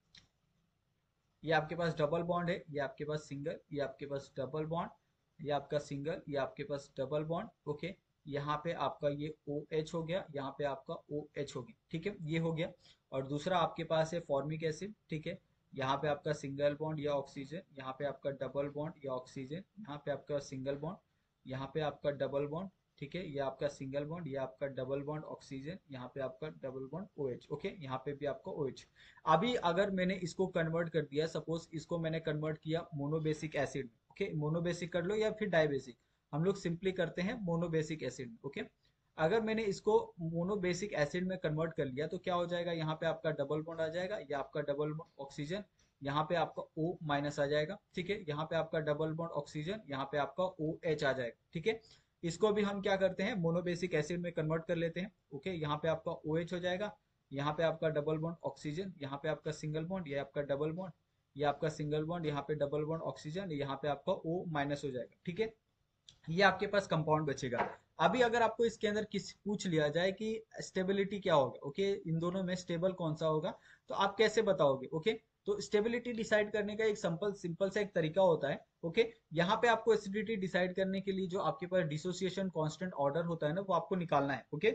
ये आपके पास डबल बॉन्ड है, ये आपके पास सिंगल, ये आपके पास डबल बॉन्ड, ये आपका सिंगल, ये आपके पास डबल बॉन्ड। ओके, यहाँ पे आपका ये ओ एच हो गया, यहाँ पे आपका ओ एच हो गया। ठीक है, ये हो गया। और दूसरा आपके पास है फॉर्मिक एसिड। ठीक है, यहाँ पे आपका सिंगल बॉन्ड या ऑक्सीजन, यहाँ पे आपका डबल बॉन्ड या ऑक्सीजन, यहाँ पे आपका सिंगल बॉन्ड, यहाँ पे आपका डबल बॉन्ड। ठीक है, ये आपका सिंगल बॉन्ड, ये आपका डबल बॉन्ड ऑक्सीजन, यहाँ पे आपका double bond O H. Okay, यहाँ पे भी आपका ओ एच। अभी अगर मैंने इसको कन्वर्ट कर दिया, सपोज इसको मैंने कन्वर्ट किया मोनोबेसिक एसिड में। ओके, मोनोबेसिक कर लो या फिर डाइबेसिक, हम लोग सिंपली करते हैं मोनोबेसिक एसिड में। ओके, अगर मैंने इसको मोनोबेसिक एसिड में कन्वर्ट कर लिया तो क्या हो जाएगा, यहाँ पे आपका डबल बॉन्ड आ जाएगा, ये आपका डबल बॉन्ड ऑक्सीजन, यहाँ पे आपका O माइनस आ जाएगा। ठीक है, यहाँ पे आपका डबल बॉन्ड ऑक्सीजन, यहाँ पे आपका OH आ जाएगा। ठीक है, इसको भी हम क्या करते हैं मोनोबेसिक एसिड में कन्वर्ट कर लेते हैं। ओके, यहाँ पे आपका OH हो जाएगा, यहाँ पे आपका डबल बॉन्ड ऑक्सीजन, यहाँ पे आपका सिंगल बॉन्ड, ये आपका डबल बॉन्ड, ये आपका सिंगल बॉन्ड, यहाँ पे डबल बॉन्ड ऑक्सीजन, यहाँ पे आपका O माइनस हो जाएगा। ठीक है, ये आपके पास कंपाउंड बचेगा। अभी अगर आपको इसके अंदर किस पूछ लिया जाए कि स्टेबिलिटी क्या होगा, ओके, इन दोनों में स्टेबल कौन सा होगा, तो आप कैसे बताओगे। ओके, तो स्टेबिलिटी डिसाइड करने का एक सिंपल सिंपल सा एक तरीका होता है। ओके, यहाँ पे आपको एसिडिटी डिसाइड करने के लिए जो आपके पास डिसोसिएशन कांस्टेंट ऑर्डर होता है ना वो आपको निकालना है। ओके,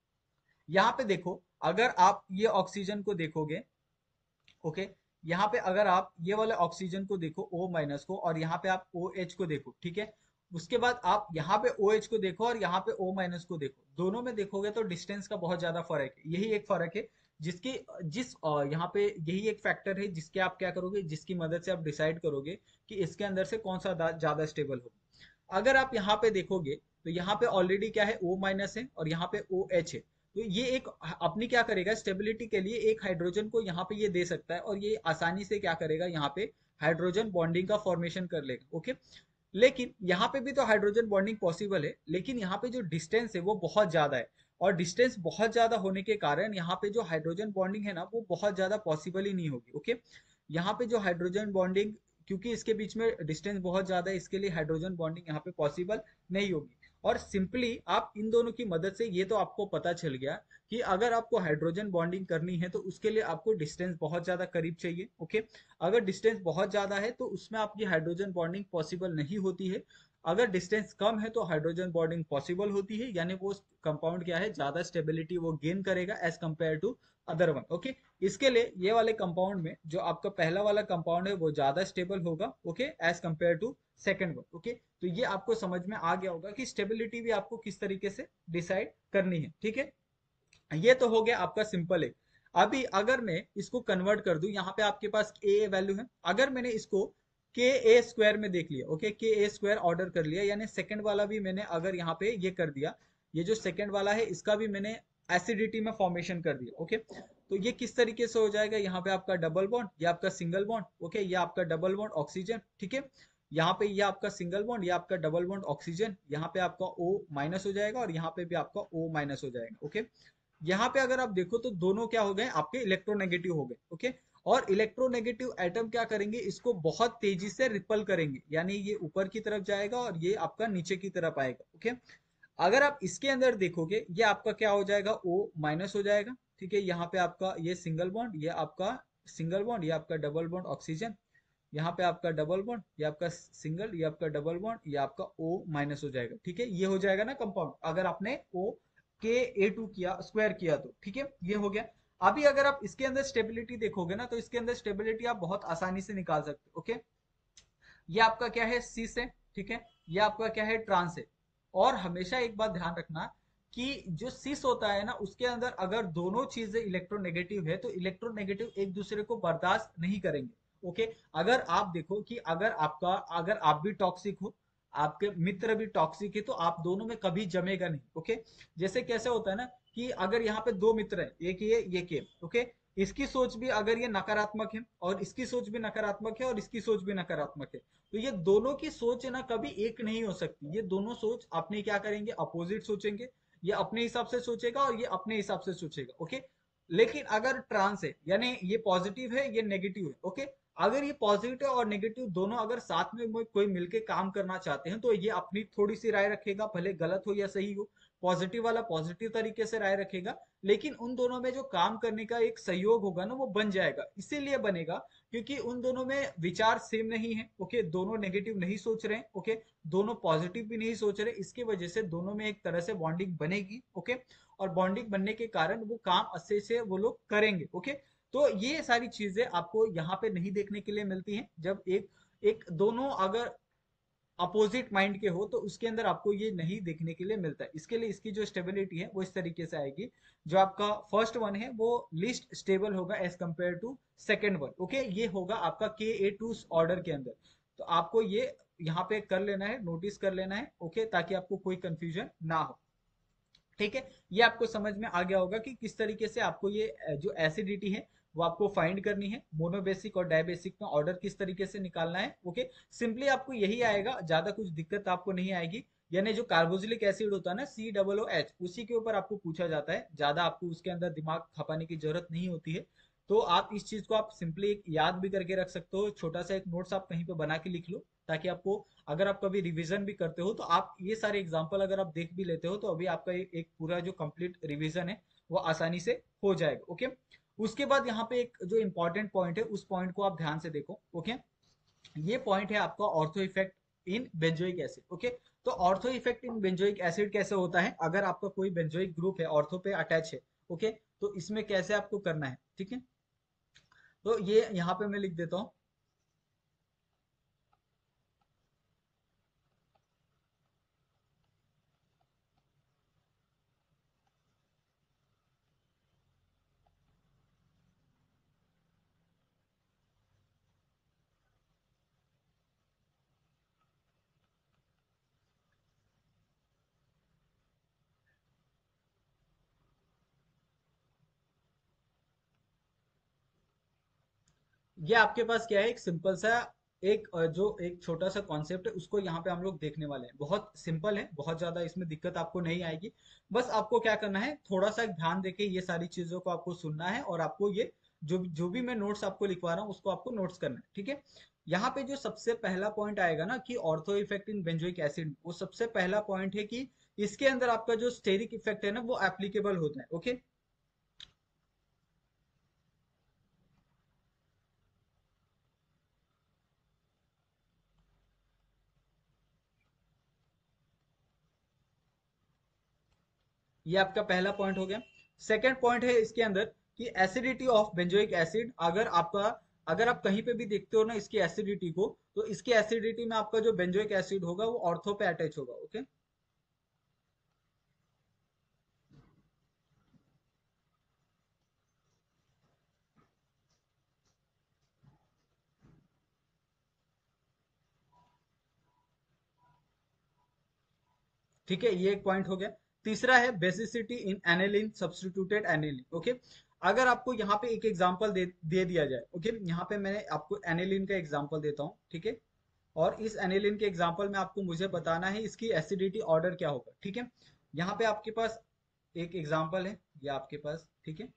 यहाँ पे देखो, अगर आप ये ऑक्सीजन को देखोगे, ओके, यहाँ पे अगर आप ये वाले ऑक्सीजन को देखो O माइनस को, और यहाँ पे आप OH को देखो। ठीक है, उसके बाद आप यहाँ पे OH को देखो और यहाँ पे O माइनस को देखो, दोनों में देखोगे तो डिस्टेंस का बहुत ज्यादा फर्क है। यही एक फर्क है जिसकी यहाँ पे यही एक फैक्टर है जिसके आप क्या करोगे, जिसकी मदद से आप डिसाइड करोगे कि इसके अंदर से कौन सा ज्यादा स्टेबल होगा। अगर आप यहाँ पे देखोगे तो यहाँ पे ऑलरेडी क्या है O माइनस है और यहाँ पे OH है, तो ये एक अपनी क्या करेगा स्टेबिलिटी के लिए एक हाइड्रोजन को यहाँ पे ये दे सकता है और ये आसानी से क्या करेगा यहाँ पे हाइड्रोजन बॉन्डिंग का फॉर्मेशन कर लेगा। ओके, लेकिन यहाँ पे भी तो हाइड्रोजन बॉन्डिंग पॉसिबल है, लेकिन यहाँ पे जो डिस्टेंस है वो बहुत ज्यादा है, और डिस्टेंस बहुत ज्यादा होने के कारण यहाँ पे जो हाइड्रोजन बॉन्डिंग है ना वो बहुत ज्यादा पॉसिबल ही नहीं होगी। ओके, यहाँ पे जो हाइड्रोजन बॉन्डिंग, क्योंकि इसके बीच में डिस्टेंस बहुत ज्यादा है, इसके लिए हाइड्रोजन बॉन्डिंग यहाँ पे पॉसिबल नहीं होगी। और सिंपली आप इन दोनों की मदद से ये तो आपको पता चल गया कि अगर आपको हाइड्रोजन बॉन्डिंग करनी है तो उसके लिए आपको डिस्टेंस बहुत ज्यादा करीब चाहिए। ओके, अगर डिस्टेंस बहुत ज्यादा है तो उसमें आपकी हाइड्रोजन बॉन्डिंग पॉसिबल नहीं होती है। अगर डिस्टेंस कम है तो हाइड्रोजन बॉन्डिंग पॉसिबल होती है, यानी वो कंपाउंड क्या है ज्यादा स्टेबिलिटी वो गेन करेगा as compare to other one. Okay, इसके लिए ये वाले कंपाउंड में जो आपका पहला वाला कंपाउंड है वो ज्यादा स्टेबल होगा। Okay, as compare to second one. Okay, तो ये आपको समझ में आ गया होगा कि स्टेबिलिटी भी आपको किस तरीके से डिसाइड करनी है। ठीक है, ये तो हो गया आपका सिंपल है। अभी अगर मैं इसको कन्वर्ट कर दूं, यहाँ पे आपके पास ए वैल्यू है, अगर मैंने इसको के ए स्क्वायर में देख लिया, ओके, के ए स्क्वायर ऑर्डर कर लिया, यानी सेकंड वाला भी मैंने अगर यहाँ पे ये कर दिया, ये जो सेकंड वाला है इसका भी मैंने एसिडिटी में फॉर्मेशन कर दिया। ओके, तो ये किस तरीके से हो जाएगा, यहाँ पे आपका डबल बॉन्ड, ये आपका सिंगल बॉन्ड, ओके, ये आपका डबल बॉन्ड ऑक्सीजन। ठीक है, यहाँ पे ये आपका सिंगल बॉन्ड, ये आपका डबल बॉन्ड ऑक्सीजन, यहाँ पे आपका O माइनस हो जाएगा और यहाँ पे भी आपका O माइनस हो जाएगा। ओके, यहाँ पे अगर आप देखो तो दोनों क्या हो गए, आपके इलेक्ट्रोनेगेटिव हो गए। ओके, और इलेक्ट्रोनेगेटिव एटम क्या करेंगे, इसको बहुत तेजी से रिपल करेंगे, यानी ये ऊपर की तरफ जाएगा और ये आपका नीचे की तरफ आएगा। ओके, अगर आप इसके अंदर देखोगे, ये आपका क्या हो जाएगा, O माइनस हो जाएगा। ठीक है, यहाँ पे आपका ये सिंगल बॉन्ड, ये आपका सिंगल बॉन्ड, ये आपका डबल बॉन्ड ऑक्सीजन, यहाँ पे आपका डबल बॉन्ड, ये आपका सिंगल, ये आपका डबल बॉन्ड, ये आपका O माइनस हो जाएगा। ठीक है, ये हो जाएगा ना कंपाउंड, अगर आपने O के A2 किया स्क्वायर किया तो। ठीक है, ये हो गया। अभी अगर आप इसके अंदर स्टेबिलिटी देखोगे ना, तो इसके अंदर स्टेबिलिटी आप बहुत आसानी से निकाल सकते हो। ओके, ये आपका क्या है, सिस है। ठीक है, ये आपका क्या है, ट्रांस है। और हमेशा एक बात ध्यान रखना कि जो सिस होता है ना, उसके अंदर अगर दोनों चीजें इलेक्ट्रोनेगेटिव है तो इलेक्ट्रोनेगेटिव एक दूसरे को बर्दाश्त नहीं करेंगे। ओके, अगर आप देखो कि अगर आप भी टॉक्सिक हो, आपके मित्र भी टॉक्सिक है, तो आप दोनों में कभी जमेगा नहीं। ओके, जैसे कैसे होता है ना कि अगर यहाँ पे दो मित्र हैं, एक ये, एक ये। ओके, इसकी सोच भी अगर ये नकारात्मक है और इसकी सोच भी नकारात्मक है और इसकी सोच भी नकारात्मक है, तो ये दोनों की सोच है ना कभी एक नहीं हो सकती। ये दोनों सोच अपने क्या करेंगे, अपोजिट सोचेंगे। ये अपने हिसाब से सोचेगा और ये अपने हिसाब से सोचेगा। ओके, लेकिन अगर ट्रांस है, यानी ये पॉजिटिव है, ये नेगेटिव है। ओके, अगर ये पॉजिटिव और नेगेटिव दोनों अगर साथ में कोई मिलके काम करना चाहते हैं, तो ये अपनी थोड़ी सी राय रखेगा, भले गलत हो या सही हो। पॉजिटिव वाला पॉजिटिव तरीके से राय रखेगा, लेकिन उन दोनों में जो काम करने का एक सहयोग होगा ना, वो बन जाएगा। इसीलिए बनेगा क्योंकि उन दोनों में विचार सेम नहीं है। ओके, दोनों नेगेटिव नहीं सोच रहे हैं। ओके, दोनों पॉजिटिव भी नहीं सोच रहे, इसकी वजह से दोनों में एक तरह से बॉन्डिंग बनेगी। ओके, और बॉन्डिंग बनने के कारण वो काम अच्छे से वो लोग करेंगे। ओके, तो ये सारी चीजें आपको यहाँ पे नहीं देखने के लिए मिलती हैं। जब एक एक दोनों अगर अपोजिट माइंड के हो, तो उसके अंदर आपको ये नहीं देखने के लिए मिलता है। इसके लिए इसकी जो स्टेबिलिटी है वो इस तरीके से आएगी। जो आपका फर्स्ट वन है वो लीस्ट स्टेबल होगा as compare to second one. Okay, ये होगा आपका Ka2 ऑर्डर के अंदर। तो आपको ये यहाँ पे कर लेना है, नोटिस कर लेना है। ओके, ताकि आपको कोई कंफ्यूजन ना हो। ठीक है, ये आपको समझ में आ गया होगा कि किस तरीके से आपको ये जो एसिडिटी है वो आपको फाइंड करनी है, मोनोबेसिक और डायबेसिक में ऑर्डर किस तरीके से निकालना है। ओके, सिंपली आपको यही आएगा, ज्यादा कुछ दिक्कत आपको नहीं आएगी। यानी जो कार्बोक्सिलिक एसिड होता है ना, COOH, उसी के ऊपर आपको पूछा जाता है, ज्यादा आपको उसके अंदर दिमाग खपाने की जरूरत नहीं होती है। तो आप इस चीज को आप सिंपली एक याद भी करके रख सकते हो, छोटा सा एक नोट्स आप कहीं पे बना के लिख लो, ताकि आपको अगर आप कभी रिवीजन भी करते हो तो आप ये सारे एग्जाम्पल अगर आप देख भी लेते हो, तो अभी आपका एक पूरा जो कंप्लीट रिवीजन है वो आसानी से हो जाएगा। ओके, उसके बाद यहाँ पे एक जो इंपॉर्टेंट पॉइंट है, उस पॉइंट को आप ध्यान से देखो। ओके, ये पॉइंट है आपका ortho effect in benzoic acid. Okay, तो ortho effect in benzoic acid कैसे होता है, अगर आपका कोई बेंजोइक ग्रुप है, ऑर्थो पे अटैच है। ओके, तो इसमें कैसे आपको करना है। ठीक है, तो ये यहाँ पे मैं लिख देता हूँ। ये आपके पास क्या है, एक सिंपल सा एक जो एक छोटा सा कॉन्सेप्ट है, उसको यहाँ पे हम लोग देखने वाले हैं। बहुत सिंपल है, बहुत ज्यादा इसमें दिक्कत आपको नहीं आएगी। बस आपको क्या करना है, थोड़ा सा ध्यान देके ये सारी चीजों को आपको सुनना है, और आपको ये जो भी मैं नोट्स आपको लिखवा रहा हूँ उसको आपको नोट्स करना है। ठीक है, यहाँ पे जो सबसे पहला पॉइंट आएगा ना कि ortho effect in benzoic acid, वो सबसे पहला पॉइंट है कि इसके अंदर आपका जो स्टेरिक इफेक्ट है ना वो एप्लीकेबल होता है। ओके, ये आपका पहला पॉइंट हो गया। सेकेंड पॉइंट है इसके अंदर कि एसिडिटी ऑफ बेंजोइक एसिड, अगर आप कहीं पे भी देखते हो ना इसकी एसिडिटी को, तो इसकी एसिडिटी में आपका जो बेंजोइक एसिड होगा वो ऑर्थो पे अटैच होगा। ओके, ठीक है, ये एक पॉइंट हो गया। तीसरा है basicity in aniline substituted aniline. Okay, अगर आपको यहाँ पे एक एग्जांपल दे दिया जाए। ओके, यहाँ पे मैंने आपको एनिलीन का एग्जांपल देता हूँ। ठीक है, और इस एनिलीन के एग्जाम्पल में आपको मुझे बताना है इसकी एसिडिटी ऑर्डर क्या होगा, ठीक है। यहाँ पे आपके पास एक एग्जाम्पल है, ये आपके पास, ठीक है।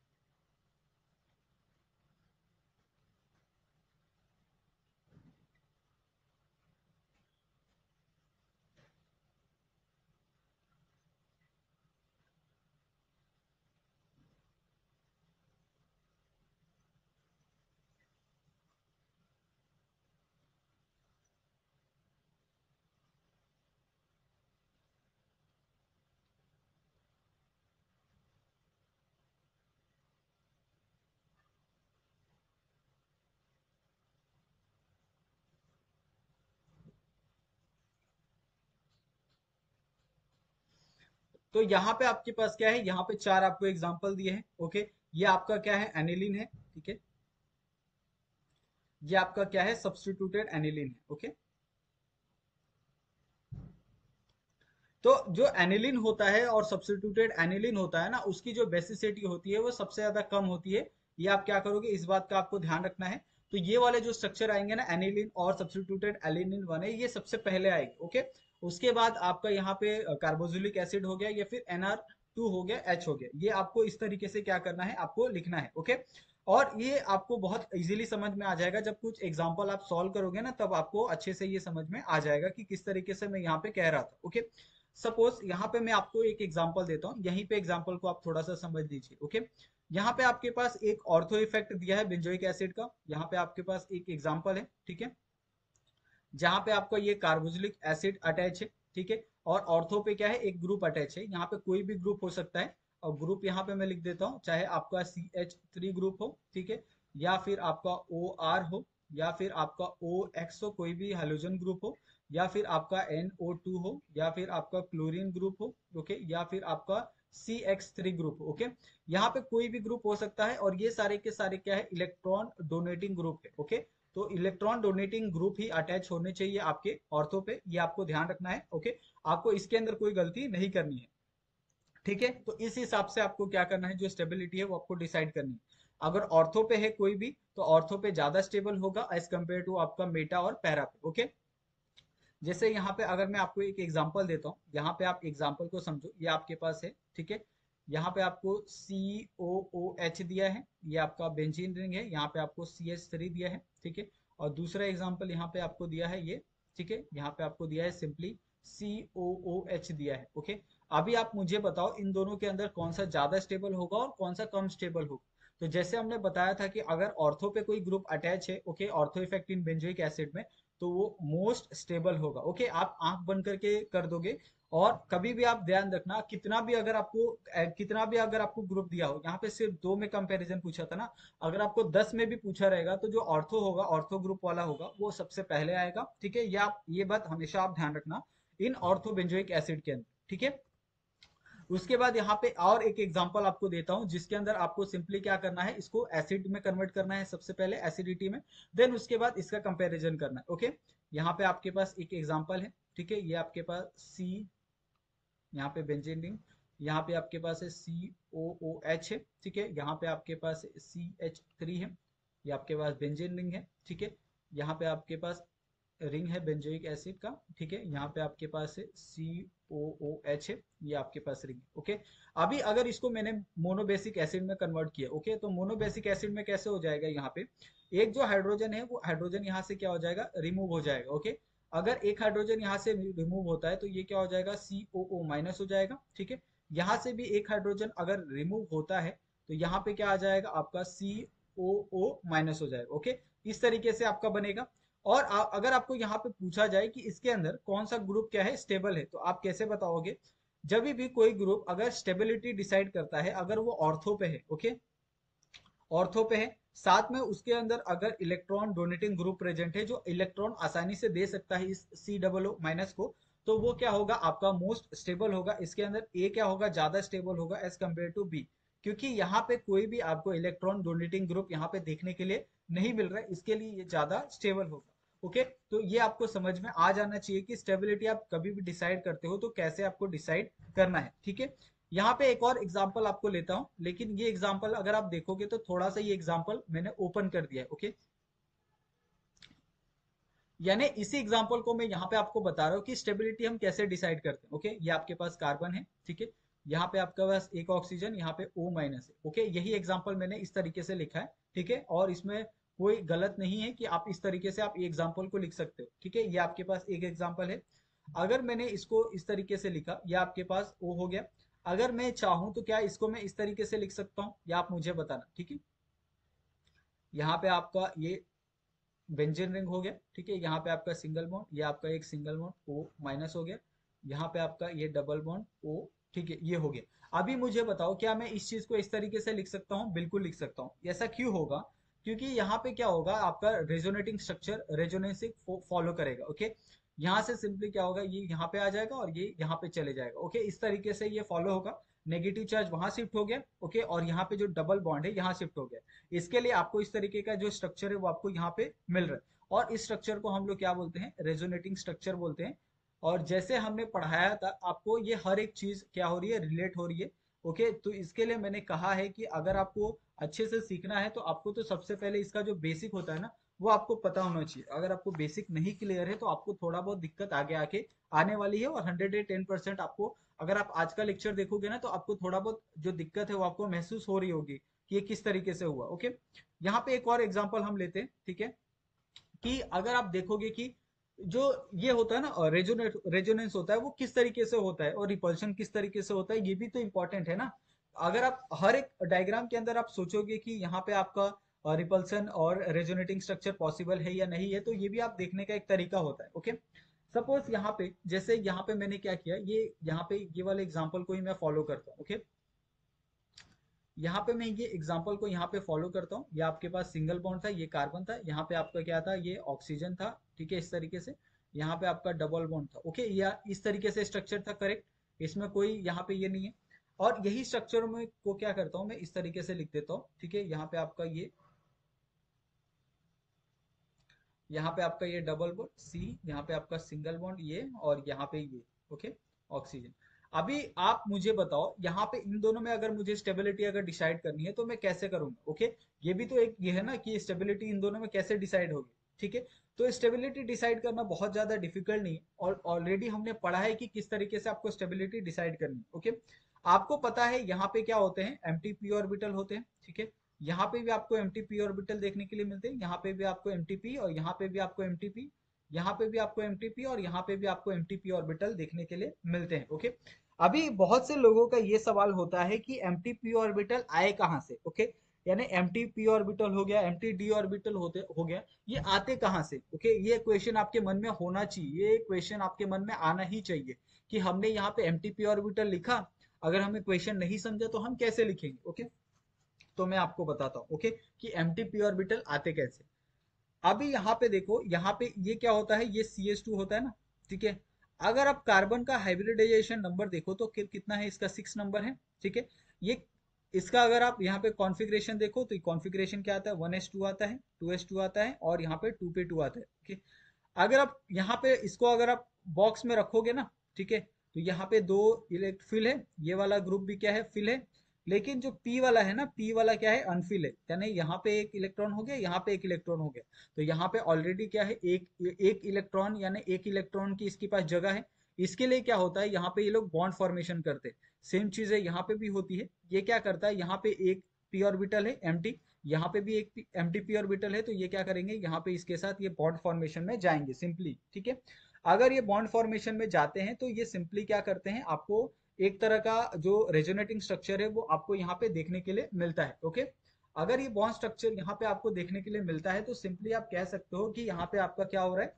तो यहाँ पे आपके पास क्या है, यहाँ पे चार आपको एग्जाम्पल दिए हैं, ओके। ये आपका क्या है, एनिलीन है, ठीक है। ये आपका क्या है, सब्स्टिट्यूटेड एनिलीन है, ओके। तो जो एनिलीन होता है और सब्स्टिट्यूटेड एनिलीन होता है ना, उसकी जो बेसिसिटी होती है वो सबसे ज्यादा कम होती है। ये आप क्या करोगे, इस बात का आपको ध्यान रखना है। तो ये वाले जो स्ट्रक्चर आएंगे ना, एनिलीन और सब्स्टिट्यूटेड एलिनिन बने, ये सबसे पहले आएंगे, ओके। उसके बाद आपका यहाँ पे कार्बोक्सिलिक एसिड हो गया या फिर NR2 हो गया, H हो गया। ये आपको इस तरीके से क्या करना है, आपको लिखना है, ओके। और ये आपको बहुत इजीली समझ में आ जाएगा, जब कुछ एग्जाम्पल आप सॉल्व करोगे ना, तब आपको अच्छे से ये समझ में आ जाएगा कि किस तरीके से मैं यहाँ पे कह रहा था, ओके। सपोज यहाँ पे मैं आपको एक एग्जांपल देता हूँ, यहीं पे एग्जांपल को आप थोड़ा सा समझ लीजिए, ओके। यहाँ पे आपके पास एक ऑर्थो इफेक्ट दिया है बेंजोइक एसिड का, यहाँ पे आपके पास एक एग्जांपल है, ठीक है, जहाँ पे आपका ये कार्बोक्सिलिक एसिड अटैच है, ठीक है। और ऑर्थो पे क्या है, एक ग्रुप अटैच है, यहाँ पे कोई भी ग्रुप हो सकता है। और ग्रुप यहाँ पे मैं लिख देता हूँ, चाहे आपका CH3 ग्रुप हो, ठीक है, या फिर आपका OR हो, या फिर आपका OX हो, कोई भी हाइड्रोजन ग्रुप हो, या फिर आपका NO2 हो, या फिर आपका क्लोरीन ग्रुप हो, ओके, या फिर आपका CX3 ग्रुप, ओके। यहाँ पे कोई भी ग्रुप हो सकता है, और ये सारे के सारे क्या है, इलेक्ट्रॉन डोनेटिंग ग्रुप है, ओके। तो इलेक्ट्रॉन डोनेटिंग ग्रुप ही अटैच होने चाहिए आपके ऑर्थो पे, ये आपको ध्यान रखना है, ओके। आपको इसके अंदर कोई गलती नहीं करनी है, ठीक है। तो इस हिसाब से आपको क्या करना है, जो स्टेबिलिटी है वो आपको डिसाइड करनी है। अगर ऑर्थो पे है कोई भी, तो ऑर्थो पे ज्यादा स्टेबल होगा एज कम्पेयर टू आपका मेटा और पैरा पे, ओके। जैसे यहाँ पे अगर मैं आपको एक एग्जांपल देता हूँ, यहाँ पे आप एग्जांपल को समझो, ये आपके पास है, ठीक है। यहाँ पे आपको COOH दिया है, ये आपका बेंजीन रिंग है, यहाँ पे आपको CH3 दिया है, ठीक है। और दूसरा एग्जांपल यहाँ पे आपको दिया है ये, ठीक है, यहाँ पे आपको दिया है सिंपली COOH दिया है, ओके। अभी आप मुझे बताओ इन दोनों के अंदर कौन सा ज्यादा स्टेबल होगा और कौन सा कम स्टेबल होगा। तो जैसे हमने बताया था कि अगर ऑर्थो पे कोई ग्रुप अटैच है, okay, ortho effect in benzoic acid में, तो वो मोस्ट स्टेबल होगा, ओके। आप आंख बंद करके कर दोगे। और कभी भी आप ध्यान रखना, कितना भी अगर आपको ग्रुप दिया हो, यहाँ पे सिर्फ दो में कंपैरिजन पूछा था ना, अगर आपको 10 में भी पूछा रहेगा, तो जो ऑर्थो होगा, ऑर्थो ग्रुप वाला होगा, वो सबसे पहले आएगा, ठीक है। या ये बात हमेशा आप ध्यान रखना इन ऑर्थो बेंजोइक एसिड के अंदर, ठीक है। उसके बाद यहाँ पे और एक एग्जांपल आपको देता हूँ, जिसके अंदर आपको सिंपली क्या करना है, इसको एसिड में कन्वर्ट करना है सबसे पहले, एसिडिटी में। देन उसके बाद इसका कंपैरिजन करना है, ओके। यहाँ पे आपके पास एक एग्जांपल है, ठीक है, ये आपके पास यहाँ पे बेंजीन रिंग, यहाँ पे आपके पास है COOH है, ठीक है। यहाँ पे आपके पास CH3 है, ये आपके पास बेंजीन रिंग है, ठीक है। यहाँ पे आपके पास रिंग है बेंजोइक एसिड का, ठीक है। यहाँ पे आपके पास है COOH है, ये आपके पास रिंग है, ओके। अभी अगर इसको मैंने मोनोबेसिक एसिड में कन्वर्ट किया, ओके, तो मोनोबेसिक एसिड में कैसे हो जाएगा, यहाँ पे एक जो हाइड्रोजन है, वो हाइड्रोजन यहाँ से क्या हो जाएगा, रिमूव हो जाएगा, ओके। अगर एक हाइड्रोजन यहाँ से रिमूव होता है, तो ये क्या हो जाएगा, COO माइनस हो जाएगा, ठीक है। यहाँ से भी एक हाइड्रोजन अगर रिमूव होता है, तो यहाँ पे क्या आ जाएगा, आपका COO माइनस हो जाएगा, ओके। इस तरीके से आपका बनेगा। और अगर आपको यहाँ पे पूछा जाए कि इसके अंदर कौन सा ग्रुप क्या है, स्टेबल है, तो आप कैसे बताओगे। जब भी कोई ग्रुप अगर स्टेबिलिटी डिसाइड करता है, अगर वो ऑर्थो पे है, ओके, ऑर्थो पे है, साथ में उसके अंदर अगर इलेक्ट्रॉन डोनेटिंग ग्रुप प्रेजेंट है, जो इलेक्ट्रॉन आसानी से दे सकता है इस COO माइनस को, तो वो क्या होगा, आपका मोस्ट स्टेबल होगा। इसके अंदर ए क्या होगा, ज्यादा स्टेबल होगा एज कम्पेयर टू बी, क्योंकि यहाँ पे कोई भी आपको इलेक्ट्रॉन डोनेटिंग ग्रुप यहाँ पे देखने के लिए नहीं मिल रहा है, इसके लिए ये ज्यादा स्टेबल होगा, ओके। तो ये आपको समझ में आ जाना चाहिए कि स्टेबिलिटी आप कभी भी डिसाइड करते हो तो कैसे आपको डिसाइड करना है, ठीक है। यहाँ पे एक और एग्जाम्पल आपको लेता हूं, लेकिन ये एग्जाम्पल अगर आप देखोगे तो थोड़ा सा ये एग्जाम्पल मैंने ओपन कर दिया है, ओके। यानी इसी एग्जांपल को मैं यहाँ पे आपको बता रहा हूँ कि स्टेबिलिटी हम कैसे डिसाइड करते हैं। ओके, ये आपके पास कार्बन है, ठीक है, यहाँ पे आपके पास एक ऑक्सीजन, यहाँ पे O माइनस है। ओके, यही एग्जांपल मैंने इस तरीके से लिखा है, ठीक है, और इसमें कोई गलत नहीं है कि आप इस तरीके से आप ये एग्जांपल को लिख सकते हो, ठीक है। ये आपके पास एक एग्जांपल है। अगर मैंने इसको इस तरीके से लिखा, ये आपके पास O हो गया। अगर मैं चाहूं तो क्या इसको मैं इस तरीके से लिख सकता हूँ, या आप मुझे बताना, ठीक है। यहाँ पे आपका ये बेंजीन रिंग हो गया, ठीक है, यहाँ पे आपका सिंगल बॉन्ड, ये आपका एक सिंगल बॉन्ड O माइनस हो गया, यहाँ पे आपका ये डबल बॉन्ड O, ठीक है, ये हो गया। अभी मुझे बताओ क्या मैं इस चीज को इस तरीके से लिख सकता हूँ? बिल्कुल लिख सकता हूँ। ऐसा क्यों होगा? क्योंकि यहाँ पे क्या होगा, आपका रेजोनेटिंग स्ट्रक्चर रेजोनेंसिंग फॉलो करेगा। ओके, यहाँ से सिंपली क्या होगा, ये यहाँ पे आ जाएगा और ये यहाँ पे चले जाएगा। ओके, इस तरीके से ये फॉलो होगा। नेगेटिव चार्ज वहां शिफ्ट हो गया, ओके, और यहाँ पे जो डबल बॉन्ड है यहाँ शिफ्ट हो गया। इसके लिए आपको इस तरीके का जो स्ट्रक्चर है वो आपको यहाँ पे मिल रहा है, और इस स्ट्रक्चर को हम लोग क्या बोलते हैं? रेजोनेटिंग स्ट्रक्चर बोलते हैं। और जैसे हमने पढ़ाया था आपको, ये हर एक चीज क्या हो रही है, रिलेट हो रही है। ओके, तो इसके लिए मैंने कहा है कि अगर आपको अच्छे से सीखना है तो आपको तो सबसे पहले इसका जो बेसिक होता है ना, वो आपको पता होना चाहिए। अगर आपको बेसिक नहीं क्लियर है तो आपको थोड़ा बहुत दिक्कत आगे आके आने वाली है, और 110% आपको, अगर आप आज का लेक्चर देखोगे ना तो आपको थोड़ा बहुत जो दिक्कत है वो आपको महसूस हो रही होगी कि ये किस तरीके से हुआ। ओके, यहाँ पे एक और एग्जाम्पल हम लेते हैं, ठीक है, कि अगर आप देखोगे कि जो ये होता है ना, रेजोनेंस होता है वो किस तरीके से होता है, और रिपल्शन किस तरीके से होता है, ये भी तो इंपॉर्टेंट है ना। अगर आप हर एक डायग्राम के अंदर आप सोचोगे कि यहाँ पे आपका रिपल्सन और रेजोनेटिंग स्ट्रक्चर पॉसिबल है या नहीं है, तो ये भी आप देखने का एक तरीका होता है। ओके, सपोज यहाँ पे, जैसे यहाँ पे मैंने क्या किया, ये यहाँ पे ये वाले एग्जाम्पल को ही मैं फॉलो करता हूँ। ओके, यहाँ पे मैं ये एग्जांपल को यहाँ पे फॉलो करता हूँ। ये आपके पास सिंगल बॉन्ड था, ये कार्बन था, यहाँ पे आपका क्या था, ये ऑक्सीजन था, ठीक है, इस तरीके से। यहाँ पे आपका डबल बॉन्ड था। ओके, या इस तरीके से स्ट्रक्चर था, करेक्ट, इसमें कोई यहाँ पे ये नहीं है। और यही स्ट्रक्चर में को क्या करता हूँ मैं, इस तरीके से लिख देता हूँ, ठीक है। यहाँ पे आपका ये, यहाँ पे आपका ये डबल बॉन्ड सी, यहाँ पे आपका सिंगल बॉन्ड ये, और यहाँ पे ये, ओके, ऑक्सीजन। अभी आप मुझे बताओ, यहाँ पे इन दोनों में अगर मुझे स्टेबिलिटी अगर डिसाइड करनी है तो मैं कैसे करूंगा? ओके, ये भी तो एक ये है ना कि स्टेबिलिटी इन दोनों में कैसे डिसाइड होगी, ठीक है। तो स्टेबिलिटी डिसाइड करना बहुत ज्यादा डिफिकल्ट नहीं है, और ऑलरेडी हमने पढ़ा है कि किस तरीके से आपको स्टेबिलिटी डिसाइड करनी है। ओके, आपको पता है यहाँ पे क्या होते हैं, एमटीपी ऑर्बिटल होते हैं, ठीक है। यहाँ पे भी आपको एमटीपी ऑर्बिटल देखने के लिए मिलते हैं, यहाँ पे भी आपको एमटीपी, और यहाँ पे भी आपको एमटीपी, यहाँ पे भी आपको एमटीपी, और यहाँ पे भी आपको एमटीपी ऑर्बिटल देखने के लिए मिलते हैं। ओके, अभी बहुत से लोगों का ये सवाल होता है कि एमटीपी ऑर्बिटल आए कहाँ से? ओके, यानी एमटीपी ऑर्बिटल हो गया, एमटीडी ऑर्बिटल होते हो गया, ये आते कहाँ से? ओके, ये क्वेश्चन आपके मन में होना चाहिए, ये क्वेश्चन आपके मन में आना ही चाहिए कि हमने यहाँ पे एमटीपी ऑर्बिटल लिखा, अगर हमें क्वेश्चन नहीं समझा तो हम कैसे लिखेंगे? ओके, तो मैं आपको बताता हूँ, ओके, कि एमटीपी ऑर्बिटल आते कैसे। अभी यहाँ पे देखो, यहाँ पे ये क्या होता है, ये CH2 होता है ना, ठीक है। अगर आप कार्बन का हाइब्रिडाइजेशन नंबर देखो तो कितना है, इसका 6 नंबर है, ठीक है। ये इसका अगर आप यहाँ पे कॉन्फ़िगरेशन देखो तो कॉन्फ़िगरेशन क्या आता है, 1s2 आता है, 2s2 आता है, और यहाँ पे 2p2 आता है। ओके, अगर आप यहाँ पे इसको अगर आप बॉक्स में रखोगे ना, ठीक है, तो यहाँ पे दो इलेक्ट फिल है, ये वाला ग्रुप भी क्या है, फिल है। लेकिन जो पी वाला है ना, पी वाला क्या है, अनफिल है, यानी यहाँ पे एक इलेक्ट्रॉन हो गया, यहाँ पे एक इलेक्ट्रॉन हो गया। तो यहाँ पे ऑलरेडी क्या है, एक एक इलेक्ट्रॉन, यानी एक इलेक्ट्रॉन की इसके पास जगह है। इसके लिए क्या होता है, यहाँ पे ये लोग बॉन्ड फॉर्मेशन करते हैं। सेम चीज है यहाँ पे भी होती है। ये क्या करता है, यहाँ पे एक पी ऑर्बिटल है एम्प्टी, यहाँ पे भी एक एम्प्टी पी ऑर्बिटल है, तो ये क्या करेंगे, यहाँ पे इसके साथ ये बॉन्ड फॉर्मेशन में जाएंगे सिंपली, ठीक है। अगर ये बॉन्ड फॉर्मेशन में जाते हैं तो ये सिंपली क्या करते हैं, आपको एक तरह का जो रेजोनेटिंग स्ट्रक्चर है वो आपको यहाँ पे देखने के लिए मिलता है। ओके, अगर ये बॉन्ड स्ट्रक्चर यहाँ पे आपको देखने के लिए मिलता है तो सिंपली आप कह सकते हो कि यहाँ पे आपका क्या हो रहा है,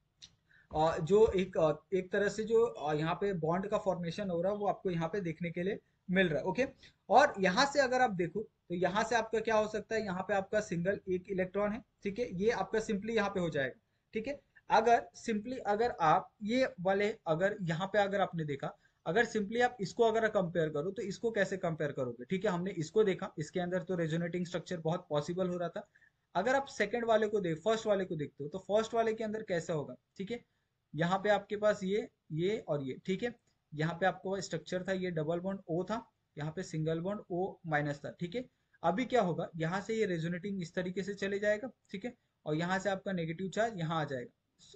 जो एक तरह से जो यहाँ पे बॉन्ड का फॉर्मेशन हो रहा है वो आपको यहाँ पे देखने के लिए मिल रहा है। ओके, और यहाँ से अगर आप देखो तो यहाँ से आपका क्या हो सकता है, यहाँ पे आपका सिंगल एक इलेक्ट्रॉन है, ठीक है, ये आपका सिंपली यहाँ पे हो जाएगा, ठीक है। अगर सिंपली अगर आप ये वाले, अगर यहाँ पे अगर आपने देखा, अगर सिंपली आप इसको अगर कंपेयर करो तो इसको कैसे कंपेयर करोगे? ठीक है, हमने इसको देखा, इसके अंदर तो रेजोनेटिंग स्ट्रक्चर बहुत पॉसिबल हो रहा था। अगर आप सेकंड वाले को देख फर्स्ट वाले को देखते हो तो फर्स्ट वाले के अंदर कैसा होगा, ठीक है। यहाँ पे आपके पास ये और ये, ठीक है। यहाँ पे आपको स्ट्रक्चर था, ये डबल बॉन्ड O था, यहाँ पे सिंगल बॉन्ड O माइनस था, ठीक है। अभी क्या होगा, यहाँ से ये रेजोनेटिंग इस तरीके से चले जाएगा, ठीक है, और यहाँ से आपका नेगेटिव चार्ज यहाँ आ जाएगा।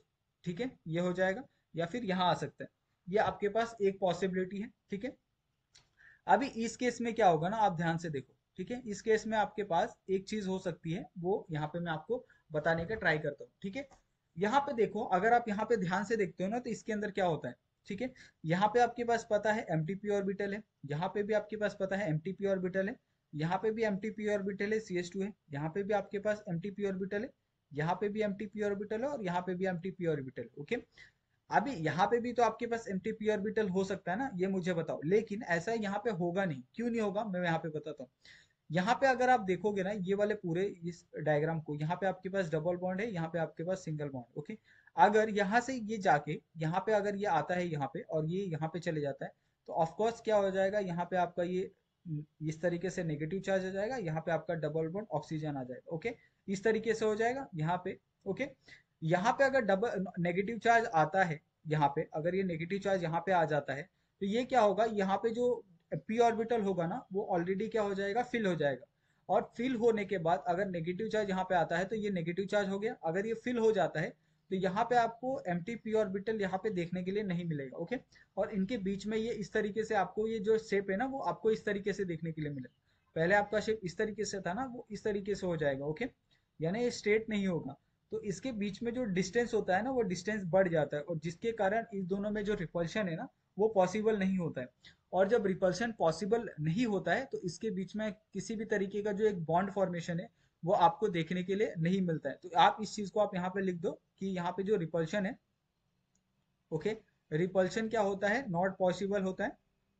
ठीक है, ये हो जाएगा, या फिर यहाँ आ सकता है। ये आपके पास एक पॉसिबिलिटी है, ठीक है। अभी इस केस में क्या होगा ना, आप ध्यान से देखो, ठीक है। इस केस में आपके पास एक चीज हो सकती है, वो यहाँ पे मैं आपको बताने का ट्राई करता हूँ, ठीक है। यहाँ पे देखो, अगर आप यहाँ पे ध्यान से देखते हो ना, तो इसके अंदर क्या होता है, ठीक है। यहाँ पे आपके पास पता है एमटीपी ऑर्बिटल है, यहाँ पे भी आपके पास पता है एमटीपी ऑर्बिटल है, यहाँ पे भी एमटीपी ऑर्बिटल है, CH2 है, यहाँ पे भी आपके पास एमटीपी ऑर्बिटल है, यहाँ पे भी एमटीपी ऑर्बिटल है, और यहाँ पे भी एमटीपी ऑर्बिटल है, ओके। अभी यहाँ पे भी तो आपके पास एमटीपी ऑर्बिटल हो सकता है ना, ये मुझे बताओ। लेकिन ऐसा यहाँ पे होगा नहीं, क्यों नहीं होगा, मैं यहाँ पे बताता हूँ। यहाँ पे अगर आप देखोगे ना, ये वाले पूरे इस डायग्राम को, यहाँ पे आपके पास डबल बॉन्ड है, यहाँ पे आपके पास सिंगल बॉन्ड, ओके। अगर यहाँ से ये जाके यहाँ पे अगर ये आता है यहाँ पे, और ये यहाँ पे चले जाता है, तो ऑफकोर्स क्या हो जाएगा, यहाँ पे आपका ये इस तरीके से नेगेटिव चार्ज हो जाएगा, यहाँ पे आपका डबल बॉन्ड ऑक्सीजन आ जाएगा, ओके। इस तरीके से हो जाएगा यहाँ पे, ओके। यहाँ पे अगर डबल नेगेटिव चार्ज आता है, यहाँ पे अगर ये नेगेटिव चार्ज यहाँ पे आ जाता है, तो ये क्या होगा, यहाँ पे जो पी ऑर्बिटल होगा ना, वो ऑलरेडी क्या हो जाएगा, फिल हो जाएगा। और फिल होने के बाद अगर नेगेटिव चार्ज यहाँ पे आता है, तो ये नेगेटिव चार्ज हो गया। अगर ये फिल हो जाता है, तो यहाँ पे आपको एम्प्टी पी ऑर्बिटल यहाँ पे देखने के लिए नहीं मिलेगा, ओके। और इनके बीच में ये इस तरीके से आपको ये जो शेप है ना, वो आपको इस तरीके से देखने के लिए मिलेगा। पहले आपका शेप इस तरीके से था ना, वो इस तरीके से हो जाएगा, ओके। यानी ये स्ट्रेट नहीं होगा। तो इसके बीच में जो डिस्टेंस होता है ना, वो डिस्टेंस बढ़ जाता है, और जिसके कारण इस दोनों में जो रिपल्शन है ना, वो पॉसिबल नहीं होता है। और जब रिपल्शन पॉसिबल नहीं होता है, तो इसके बीच में किसी भी तरीके का जो एक बॉन्ड फॉर्मेशन है, वो आपको देखने के लिए नहीं मिलता है। तो आप इस चीज को आप यहाँ पे लिख दो कि यहाँ पे जो रिपल्शन है, ओके, रिपल्शन क्या होता है, नॉट पॉसिबल होता है,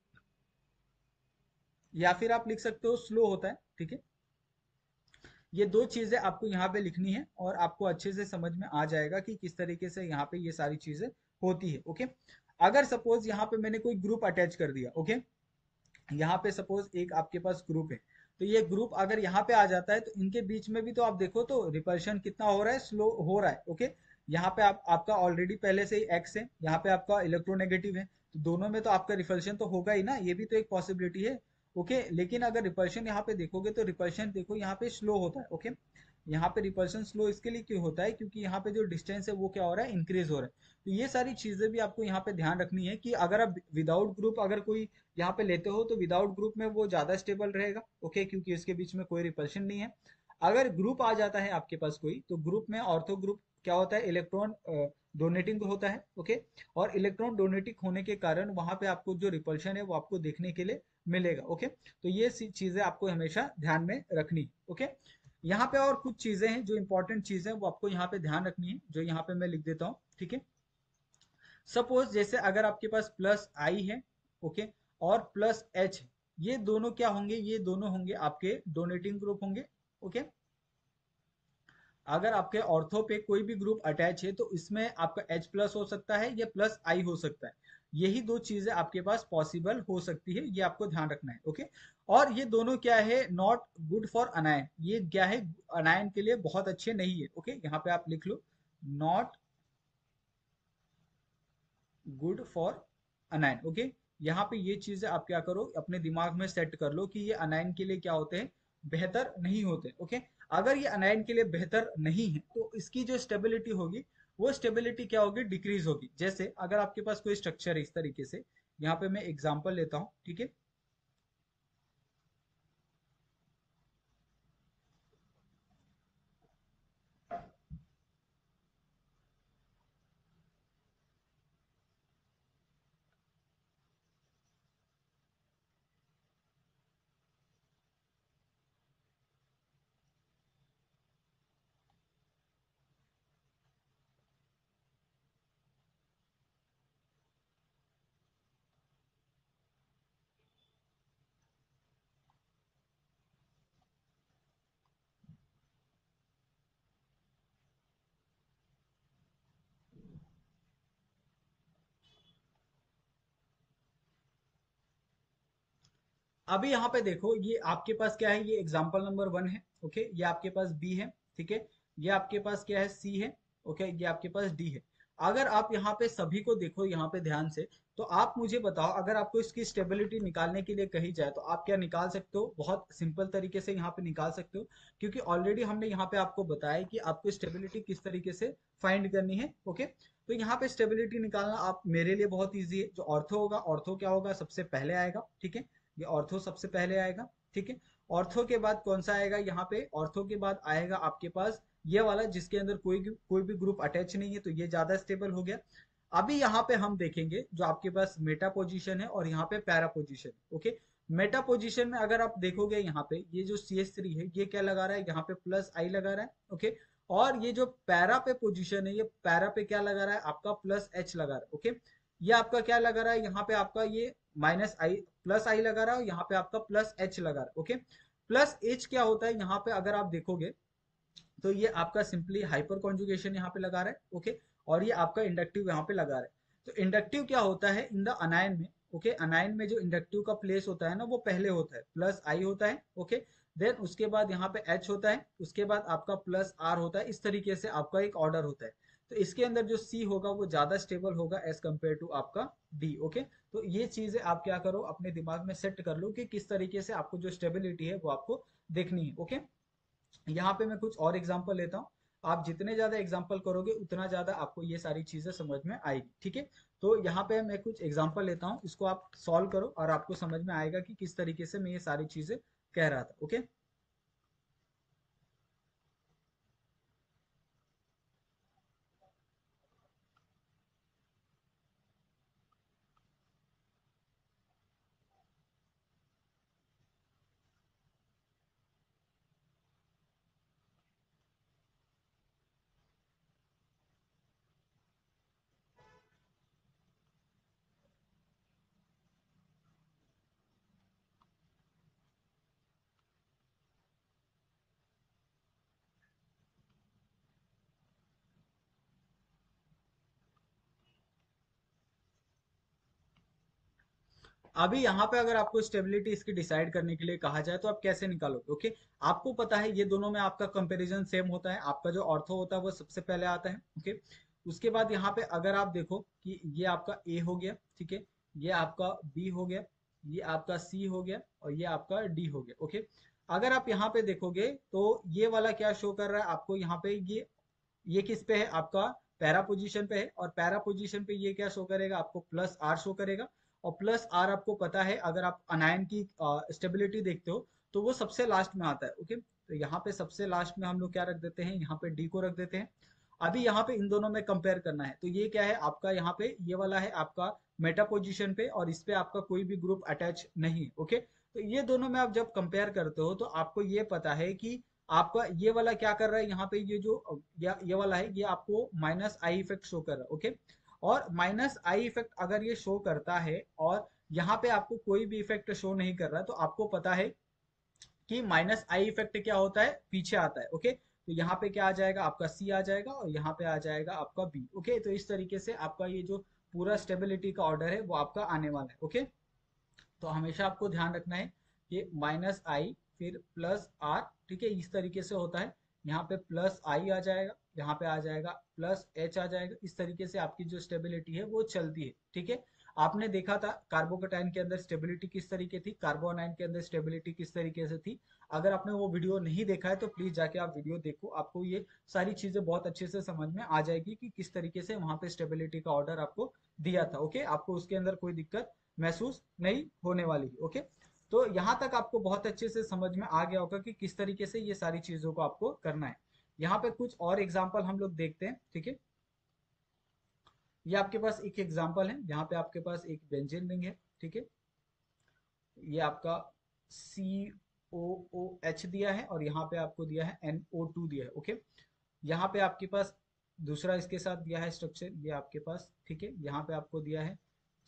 या फिर आप लिख सकते हो स्लो होता है, ठीक है। ये दो चीजें आपको यहाँ पे लिखनी है, और आपको अच्छे से समझ में आ जाएगा कि किस तरीके से यहाँ पे ये सारी चीजें होती है, ओके। अगर सपोज यहाँ पे मैंने कोई ग्रुप अटैच कर दिया, ओके, यहाँ पे सपोज एक आपके पास ग्रुप है, तो ये ग्रुप अगर यहाँ पे आ जाता है, तो इनके बीच में भी तो आप देखो तो रिपल्शन कितना हो रहा है, स्लो हो रहा है, ओके। यहाँ पे आपका ऑलरेडी पहले से ही एक्स है, यहाँ पे आपका इलेक्ट्रोनेगेटिव है, तो दोनों में तो आपका रिपल्शन तो होगा ही ना, ये भी तो एक पॉसिबिलिटी है, ओके। लेकिन अगर रिपल्शन यहाँ पे देखोगे, तो रिपल्शन देखो यहाँ पे स्लो होता है, ओके। यहाँ पे रिपल्शन स्लो इसके लिए क्यों होता है, क्योंकि यहाँ पे जो डिस्टेंस है वो क्या हो रहा है, इंक्रीज हो रहा है। तो ये सारी चीजें भी आपको यहाँ पे ध्यान रखनी है, कि अगर आप विदाउट ग्रुप अगर कोई यहाँ पे लेते हो, तो विदाउट ग्रुप में वो ज्यादा स्टेबल रहेगा, ओके, क्योंकि इसके बीच में कोई रिपल्शन नहीं है। अगर ग्रुप आ जाता है आपके पास कोई, तो ग्रुप में ऑर्थो ग्रुप क्या होता है, इलेक्ट्रॉन डोनेटिंग होता है, ओके। और इलेक्ट्रॉन डोनेटिंग होने के कारण वहां पे आपको जो रिपल्शन है वो आपको देखने के लिए मिलेगा, ओके। तो ये चीजें आपको हमेशा ध्यान में रखनी, ओके। यहाँ पे और कुछ चीजें हैं जो इंपॉर्टेंट चीजें वो आपको यहाँ पे ध्यान रखनी है, जो यहाँ पे मैं लिख देता हूँ, ठीक है। सपोज जैसे अगर आपके पास प्लस आई है, ओके, और प्लस एच है, ये दोनों क्या होंगे, ये दोनों होंगे आपके डोनेटिंग ग्रुप होंगे, ओके। अगर आपके ऑर्थो पे कोई भी ग्रुप अटैच है, तो इसमें आपका H प्लस हो सकता है या प्लस आई हो सकता है। यही दो चीजें आपके पास पॉसिबल हो सकती है, ये आपको ध्यान रखना है, ओके। और ये दोनों क्या है, नॉट गुड फॉर अनायन, ये क्या है, अनायन के लिए बहुत अच्छे नहीं है, ओके। यहाँ पे आप लिख लो, not good for anion, okay. यहाँ पे ये चीजें आप क्या करो, अपने दिमाग में सेट कर लो कि ये अनायन के लिए क्या होते हैं, बेहतर नहीं होते, ओके। अगर ये अनायन के लिए बेहतर नहीं है, तो इसकी जो स्टेबिलिटी होगी, वो स्टेबिलिटी क्या होगी, डिक्रीज होगी। जैसे अगर आपके पास कोई स्ट्रक्चर है इस तरीके से, यहाँ पे मैं एग्जांपल लेता हूँ, ठीक है। अभी यहाँ पे देखो, ये आपके पास क्या है, ये एग्जाम्पल नंबर 1 है, ओके। ये आपके पास बी है, ठीक है। ये आपके पास क्या है, सी है, ओके। ये आपके पास डी है। अगर आप यहाँ पे सभी को देखो यहाँ पे ध्यान से, तो आप मुझे बताओ, अगर आपको इसकी स्टेबिलिटी निकालने के लिए कही जाए तो आप क्या निकाल सकते हो? बहुत सिंपल तरीके से यहाँ पे निकाल सकते हो, क्योंकि ऑलरेडी हमने यहाँ पे आपको बताया कि आपको स्टेबिलिटी किस तरीके से फाइंड करनी है। ओके, तो यहाँ पे स्टेबिलिटी निकालना आप मेरे लिए बहुत ईजी है। जो ऑर्थो होगा, ऑर्थो क्या होगा, सबसे पहले आएगा, ठीक है, ये ऑर्थो सबसे पहले आएगा, ठीक है। ऑर्थो के बाद कौन सा आएगा? यहाँ पे ऑर्थो के बाद आएगा आपके पास ये वाला, जिसके अंदर कोई भी ग्रुप अटैच नहीं है, तो ये ज्यादा स्टेबल हो गया। अभी यहाँ पे हम देखेंगे जो आपके पास मेटा पोजीशन है और यहाँ पे para position. Okay, meta position में अगर आप देखोगे यहाँ पे ये जो CH3 है ये क्या लगा रहा है? यहाँ पे प्लस आई लगा रहा है। ओके, और ये जो पैरा पे पोजीशन है, ये पैरा पे क्या लगा रहा है? आपका प्लस एच लगा रहा है। ओके, ये आपका क्या लगा रहा है? यहाँ पे आपका ये माइनस आई प्लस आई लगा रहा है, और यहाँ पे आपका प्लस एच लगा रहा है। ओके, प्लस एच क्या होता है यहाँ पे अगर आप देखोगे, तो ये आपका सिंपली हाइपर कॉन्जुगेशन यहाँ पे लगा रहा है। ओके, और ये आपका इंडक्टिव यहाँ पे लगा रहा है। तो इंडक्टिव क्या होता है इन द अनायन में? ओके, अनायन में जो इंडक्टिव का प्लेस होता है ना, वो पहले होता है प्लस आई होता है। ओके, देन उसके बाद यहाँ पे एच होता है, उसके बाद आपका प्लस आर होता है। इस तरीके से आपका एक ऑर्डर होता है। तो इसके अंदर जो सी होगा वो ज्यादा स्टेबल होगा एज कम्पेयर टू आपका डी। ओके, तो ये चीजें आप क्या करो, अपने दिमाग में सेट कर लो कि किस तरीके से आपको जो स्टेबिलिटी है वो आपको देखनी है। ओके, यहाँ पे मैं कुछ और एग्जांपल लेता हूँ। आप जितने ज्यादा एग्जांपल करोगे उतना ज्यादा आपको ये सारी चीजें समझ में आएगी, ठीक है। तो यहाँ पे मैं कुछ एग्जांपल लेता हूँ, इसको आप सॉल्व करो और आपको समझ में आएगा कि किस तरीके से मैं ये सारी चीजें कह रहा था। ओके, अभी यहाँ पे अगर आपको स्टेबिलिटी इसकी डिसाइड करने के लिए कहा जाए तो आप कैसे निकालोगे? ओके, आपको पता है ये दोनों में आपका कंपैरिजन सेम होता है, आपका जो ऑर्थो होता है वो सबसे पहले आता है। ओके, उसके बाद यहाँ पे अगर आप देखो कि ये आपका ए हो गया, ठीक है, ये आपका बी हो गया, ये आपका सी हो गया, और ये आपका डी हो गया। ओके, अगर आप यहाँ पे देखोगे तो ये वाला क्या शो कर रहा है आपको? यहाँ पे ये किस पे है? आपका पैरा पोजीशन पे है, और पैरा पोजीशन पे ये क्या शो करेगा? आपको प्लस आर शो करेगा। और प्लस आर आपको पता है, अगर आप अनायन की स्टेबिलिटी देखते हो तो वो सबसे लास्ट में आता है। ओके, तो यहाँ पे सबसे लास्ट में हम लोग क्या रख देते हैं? यहाँ पे डी को रख देते हैं। अभी यहाँ पे इन दोनों में कंपेयर करना है, तो ये क्या है आपका? यहाँ पे ये वाला है आपका मेटा पोजीशन पे, और इस पे आपका कोई भी ग्रुप अटैच नहीं है। ओके, तो ये दोनों में आप जब कंपेयर करते हो तो आपको ये पता है कि आपका ये वाला क्या कर रहा है? यहाँ पे ये जो ये वाला है, ये आपको माइनस आई इफेक्ट शो कर रहा है। ओके, और माइनस आई इफेक्ट अगर ये शो करता है और यहाँ पे आपको कोई भी इफेक्ट शो नहीं कर रहा, तो आपको पता है कि माइनस आई इफेक्ट क्या होता है? पीछे आता है। ओके, तो यहाँ पे क्या आ जाएगा? आपका सी आ जाएगा, और यहाँ पे आ जाएगा आपका बी। ओके, तो इस तरीके से आपका ये जो पूरा स्टेबिलिटी का ऑर्डर है वो आपका आने वाला है। ओके, तो हमेशा आपको ध्यान रखना है कि माइनस आई फिर प्लस आर, ठीक है, इस तरीके से होता है। यहाँ पे प्लस आई आ जाएगा, यहाँ पे आ जाएगा प्लस एच आ जाएगा। इस तरीके से आपकी जो स्टेबिलिटी है वो चलती है, ठीक है। आपने देखा था कार्बोकेटाइन के अंदर स्टेबिलिटी किस तरीके थी, कार्बोनाइन के अंदर स्टेबिलिटी किस तरीके से थी। अगर आपने वो वीडियो नहीं देखा है तो प्लीज जाके आप वीडियो देखो, आपको ये सारी चीजें बहुत अच्छे से समझ में आ जाएगी कि किस तरीके से वहां पे स्टेबिलिटी का ऑर्डर आपको दिया था। ओके, आपको उसके अंदर कोई दिक्कत महसूस नहीं होने वाली है। ओके, तो यहाँ तक आपको बहुत अच्छे से समझ में आ गया होगा कि किस तरीके से ये सारी चीजों को आपको करना है। यहाँ पे कुछ और एग्जाम्पल हम लोग देखते हैं, ठीक है। ये आपके पास एक एग्जाम्पल है, यहाँ पे आपके पास एक बेंजीन रिंग है, ठीक है। ये आपका COOH दिया है, और यहाँ पे आपको दिया है NO2 दिया है। ओके, यहाँ पे आपके पास दूसरा इसके साथ दिया है स्ट्रक्चर, ये आपके पास, ठीक है। यहाँ पे आपको दिया है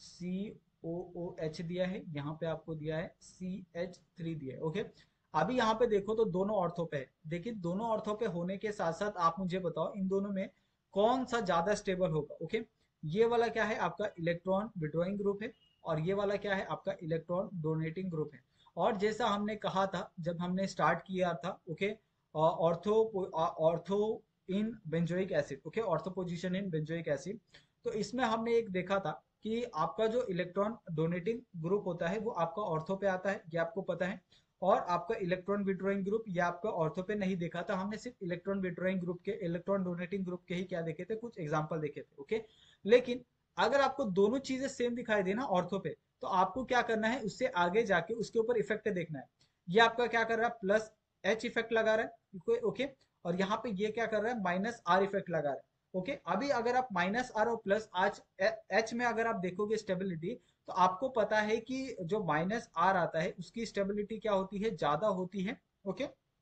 COOH दिया है, यहाँ पे आपको दिया है CH3 दिया है। ओके, अभी यहाँ पे देखो तो दोनों ऑर्थो पे है। देखिए, दोनों ऑर्थो पे होने के साथ साथ आप मुझे बताओ इन दोनों में कौन सा ज्यादा स्टेबल होगा? ओके, ये वाला क्या है? आपका इलेक्ट्रॉन विड्रॉइंग ग्रुप है, और ये वाला क्या है? आपका इलेक्ट्रॉन डोनेटिंग ग्रुप है। और जैसा हमने कहा था जब हमने स्टार्ट किया था, okay, ortho ortho in benzoic acid, okay, ortho position in benzoic acid. तो इसमें हमने एक देखा था कि आपका जो इलेक्ट्रॉन डोनेटिंग ग्रुप होता है वो आपका ऑर्थो पे आता है, ये आपको पता है। और आपका इलेक्ट्रॉन विड्रॉइंग ग्रुप ये आपका ऑर्थो पे नहीं देखा था हमने, सिर्फ इलेक्ट्रॉन विड्रॉइंग ग्रुप के, इलेक्ट्रॉन डोनेटिंग ग्रुप के ही क्या देखे थे, कुछ एग्जांपल देखे थे, ओके। लेकिन अगर आपको दोनों चीजें सेम दिखाई दे ना ऑर्थो पे, तो आपको क्या करना है, उससे आगे जाके उसके ऊपर इफेक्ट देखना है। ये आपका क्या कर रहा है, प्लस एच इफेक्ट लगा रहा है, ओके। और यहाँ पे ये क्या कर रहा है, माइनस आर इफेक्ट लगा रहा है, ओके। अभी अगर आप माइनस आर और प्लस आच एच में अगर आप देखोगे स्टेबिलिटी, तो आपको पता है कि जो माइनस आर आता है उसकी स्टेबिलिटी क्या होती है, ज्यादा होती है, ओके,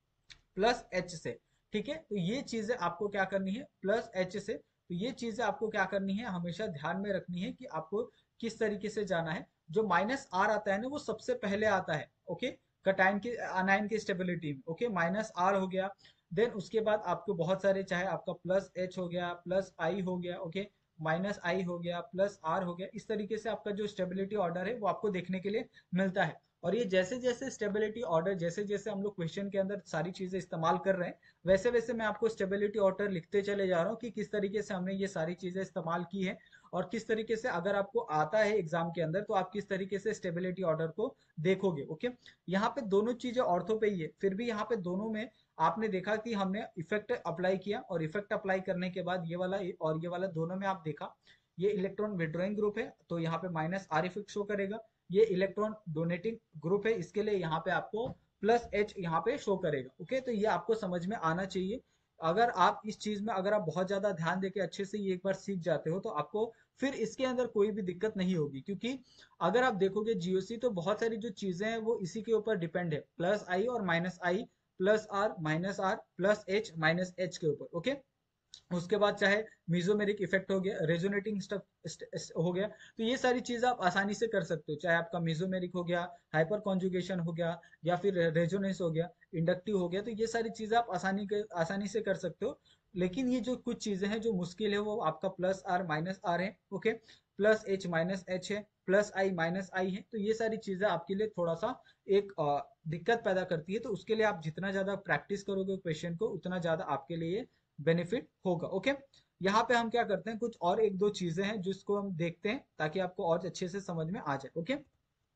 प्लस एच से। ठीक है, तो ये चीजें आपको क्या करनी है, प्लस एच से, तो ये चीजें आपको क्या करनी है, हमेशा ध्यान में रखनी है कि आपको किस तरीके से जाना है। जो माइनस आर आता है ना वो सबसे पहले आता है, ओके, कटायन की अनायन की स्टेबिलिटी में, ओके, माइनस आर हो गया। देन उसके बाद आपको बहुत सारे, चाहे आपका प्लस एच हो गया, प्लस आई हो गया, ओके, माइनस आई हो गया, प्लस आर हो गया, इस तरीके से आपका जो स्टेबिलिटी ऑर्डर है वो आपको देखने के लिए मिलता है। और ये जैसे जैसे स्टेबिलिटी ऑर्डर, जैसे जैसे हम लोग क्वेश्चन के अंदर सारी चीजें इस्तेमाल कर रहे हैं, वैसे वैसे मैं आपको स्टेबिलिटी ऑर्डर लिखते चले जा रहा हूँ कि किस तरीके से हमने ये सारी चीजें इस्तेमाल की है। और किस तरीके से अगर आपको आता है एग्जाम के अंदर, तो आप किस तरीके से स्टेबिलिटी ऑर्डर को देखोगे, ओके। यहाँ पे दोनों चीजें ऑर्थो पे ही है, फिर भी यहाँ पे दोनों में आपने देखा कि हमने इफेक्ट अप्लाई किया, और इफेक्ट अप्लाई करने के बाद ये वाला और ये वाला दोनों में आप देखा, ये इलेक्ट्रॉन विड्रॉइंग ग्रुप है तो यहाँ पे माइनस आर इफेक्ट शो करेगा। ये इलेक्ट्रॉन डोनेटिंग ग्रुप है, इसके लिए यहाँ पे आपको प्लस एच यहाँ पे शो करेगा, ओके। तो ये आपको समझ में आना चाहिए। अगर आप इस चीज में, अगर आप बहुत ज्यादा ध्यान देके अच्छे से ये एक बार सीख जाते हो, तो आपको फिर इसके अंदर कोई भी दिक्कत नहीं होगी। क्योंकि अगर आप देखोगे जीओसी, तो बहुत सारी जो चीजें हैं वो इसी के ऊपर डिपेंड है, प्लस आई और minus I, plus R minus R, plus H minus H के ऊपर, ओके। उसके बाद चाहे मीजोमेरिक इफेक्ट हो गया, रेजोनेटिंग स्टफ हो गया, तो ये सारी चीजें आप आसानी से कर सकते हो। चाहे आपका मीजोमेरिक हो गया, हाइपर कॉन्जुगेशन हो गया, या फिर रेजोनेंस हो गया, इंडक्टिव हो गया, तो ये सारी चीजें आप आसानी से कर सकते हो। लेकिन ये जो कुछ चीजें हैं जो मुश्किल है, वो आपका प्लस आर माइनस आर है, okay, plus H minus H है, प्लस आई माइनस आई है। तो ये सारी चीजें आपके लिए थोड़ा सा एक दिक्कत पैदा करती है। तो उसके लिए आप जितना ज्यादा प्रैक्टिस करोगे क्वेश्चन को, उतना ज्यादा आपके लिए बेनिफिट होगा, ओके। यहाँ पे हम क्या करते हैं, कुछ और एक दो चीजें हैं जिसको हम देखते हैं ताकि आपको और अच्छे से समझ में आ जाए, ओके।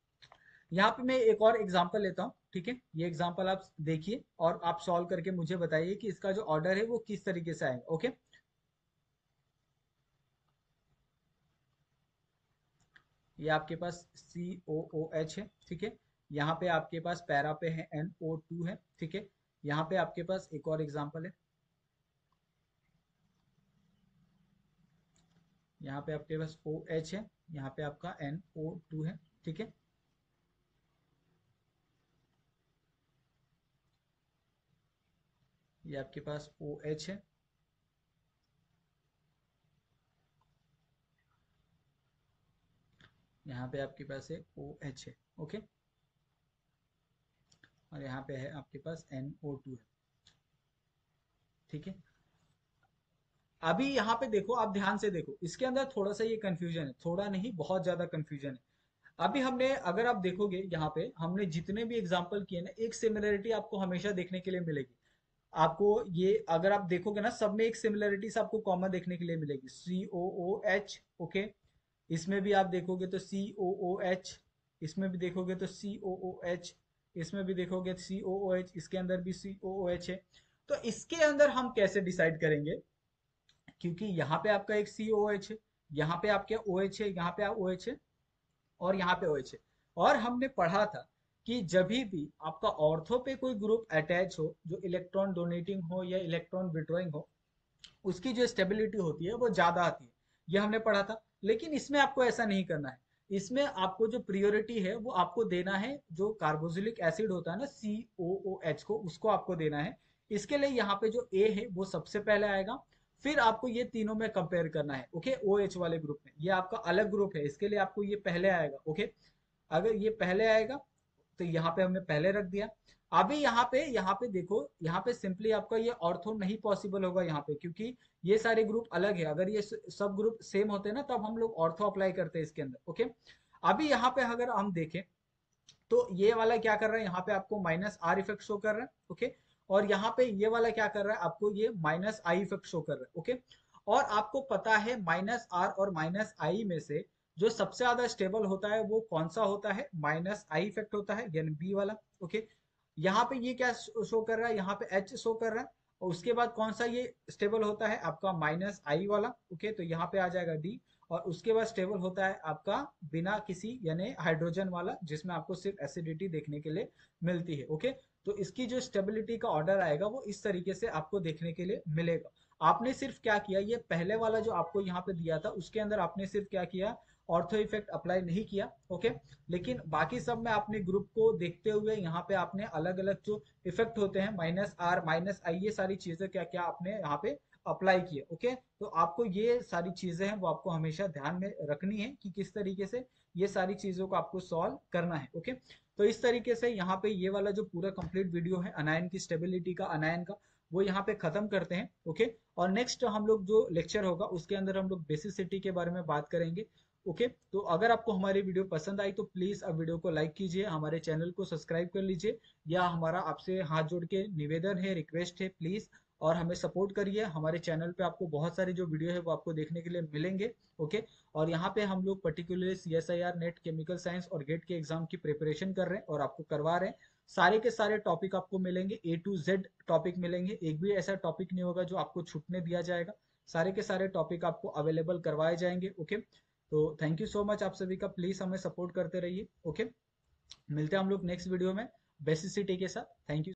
यहाँ पे मैं एक और एग्जांपल लेता हूँ, ठीक है। ये एग्जांपल आप देखिए और आप सॉल्व करके मुझे बताइए कि इसका जो ऑर्डर है वो किस तरीके से आएगा, ओके। ये आपके पास COOH है, ठीक है। यहाँ पे आपके पास पैरा पे है NO2 है, ठीक है। यहाँ पे आपके पास एक और एग्जांपल है, यहाँ पे आपके पास OH है, यहाँ पे आपका NO2 है, ठीक है। ये आपके पास OH है, यहाँ पे आपके पास है OH है, ओके। और यहाँ पे है आपके पास NO2 है, ठीक है। अभी यहाँ पे देखो, आप ध्यान से देखो, इसके अंदर थोड़ा सा ये कंफ्यूजन है, थोड़ा नहीं बहुत ज्यादा कंफ्यूजन है। अभी हमने, अगर आप देखोगे यहाँ पे हमने जितने भी एग्जांपल किए ना, एक सिमिलरिटी आपको हमेशा देखने के लिए मिलेगी। आपको ये अगर आप देखोगे ना, सब में एक सिमिलरिटीज आपको कॉमन देखने के लिए मिलेगी, COOH, ओके। इसमें भी आप देखोगे तो COOH, इसमें भी देखोगे तो COOH, इसमें भी देखोगे COOH, इसके अंदर भी COOH है। तो इसके अंदर हम कैसे डिसाइड करेंगे, क्योंकि यहाँ पे आपका एक COH है, यहाँ पे आपके OH है, यहाँ पे OH है, और यहाँ पे OH है। और हमने पढ़ा था कि जब भी आपका ऑर्थो पे कोई ग्रुप अटैच हो, जो इलेक्ट्रॉन डोनेटिंग हो या इलेक्ट्रॉन विड्रॉइंग हो, उसकी जो स्टेबिलिटी होती है वो ज्यादा आती है, ये हमने पढ़ा था। लेकिन इसमें आपको ऐसा नहीं करना है। इसमें आपको जो प्रियोरिटी है वो आपको देना है, जो कार्बोक्सिलिक एसिड होता है ना, COOH को, उसको आपको देना है। इसके लिए यहाँ पे जो A है वो सबसे पहले आएगा, फिर आपको ये तीनों में कंपेयर करना है, ओके। OH वाले ग्रुप में ये आपका अलग ग्रुप है, इसके लिए आपको ये पहले आएगा, ओके। अगर ये पहले आएगा तो यहाँ पे हमने पहले रख दिया। अभी यहाँ पे देखो, यहाँ पे सिंपली आपका ये ऑर्थो नहीं पॉसिबल होगा यहाँ पे, क्योंकि ये सारे ग्रुप अलग है। अगर ये सब ग्रुप सेम होते ना, तब हम लोग ऑर्थो अप्लाई करते हैं इसके अंदर, ओके। अभी यहाँ पे अगर हम देखें, तो ये वाला क्या कर रहा है, यहाँ पे आपको माइनस आर इफेक्ट शो कर रहा है, ओके। और यहाँ पे ये वाला क्या कर रहा है, आपको ये माइनस आई इफेक्ट शो कर रहा है। ओके, और आपको पता है माइनस आर और माइनस आई में से जो सबसे ज्यादा स्टेबल होता है वो कौन सा होता है, माइनस आई इफेक्ट होता है, यानी बी वाला। ओके, यहाँ पे ये क्या शो कर रहा है, यहाँ पे एच शो कर रहा है, और उसके बाद कौन सा ये स्टेबल होता है आपका, माइनस आई वाला। ओके, तो यहाँ पे आ जाएगा डी। और उसके बाद स्टेबल होता है आपका बिना किसी यानी हाइड्रोजन वाला, जिसमें आपको सिर्फ एसिडिटी देखने के लिए मिलती है। ओके, तो इसकी जो स्टेबिलिटी का ऑर्डर आएगा वो इस तरीके से आपको देखने के लिए मिलेगा। आपने सिर्फ क्या किया, ये पहले वाला जो आपको यहाँ पे दिया था उसके अंदर आपने सिर्फ क्या किया, ऑर्थो इफेक्ट अप्लाई नहीं किया। ओके, लेकिन बाकी सब में आपने ग्रुप को देखते हुए यहाँ पे आपने अलग अलग जो इफेक्ट होते हैं, माइनस आर माइनस आई, ये सारी चीजें क्या क्या आपने यहाँ पे अप्लाई किए। ओके, तो आपको ये सारी चीजें हैं वो आपको हमेशा ध्यान में रखनी है कि किस तरीके से ये सारी चीजों को आपको सॉल्व करना है। ओके, तो इस तरीके से यहाँ पे ये वाला जो पूरा कंप्लीट वीडियो है अनायन की स्टेबिलिटी का, अनायन का, वो यहाँ पे खत्म करते हैं। ओके, और नेक्स्ट हम लोग जो लेक्चर होगा उसके अंदर हम लोग बेसिसिटी के बारे में बात करेंगे। ओके, तो अगर आपको हमारी वीडियो पसंद आई तो प्लीज अब वीडियो को लाइक कीजिए, हमारे चैनल को सब्सक्राइब कर लीजिए, या हमारा आपसे हाथ जोड़ के निवेदन है, रिक्वेस्ट है, प्लीज और हमें सपोर्ट करिए। हमारे चैनल पे आपको बहुत सारी जो वीडियो है वो आपको देखने के लिए मिलेंगे। ओके, और यहाँ पे हम लोग particularly CSIR net chemical science और गेट के एग्जाम की प्रिपरेशन कर रहे हैं और आपको करवा रहे हैं। सारे के सारे टॉपिक आपको मिलेंगे, A to Z टॉपिक मिलेंगे, एक भी ऐसा टॉपिक नहीं होगा जो आपको छूटने दिया जाएगा। सारे के सारे टॉपिक आपको अवेलेबल करवाए जाएंगे। ओके, तो थैंक यू सो मच आप सभी का, प्लीज हमें सपोर्ट करते रहिए। ओके, मिलते हैं हम लोग नेक्स्ट वीडियो में बेसिसिटी के साथ। Thank you.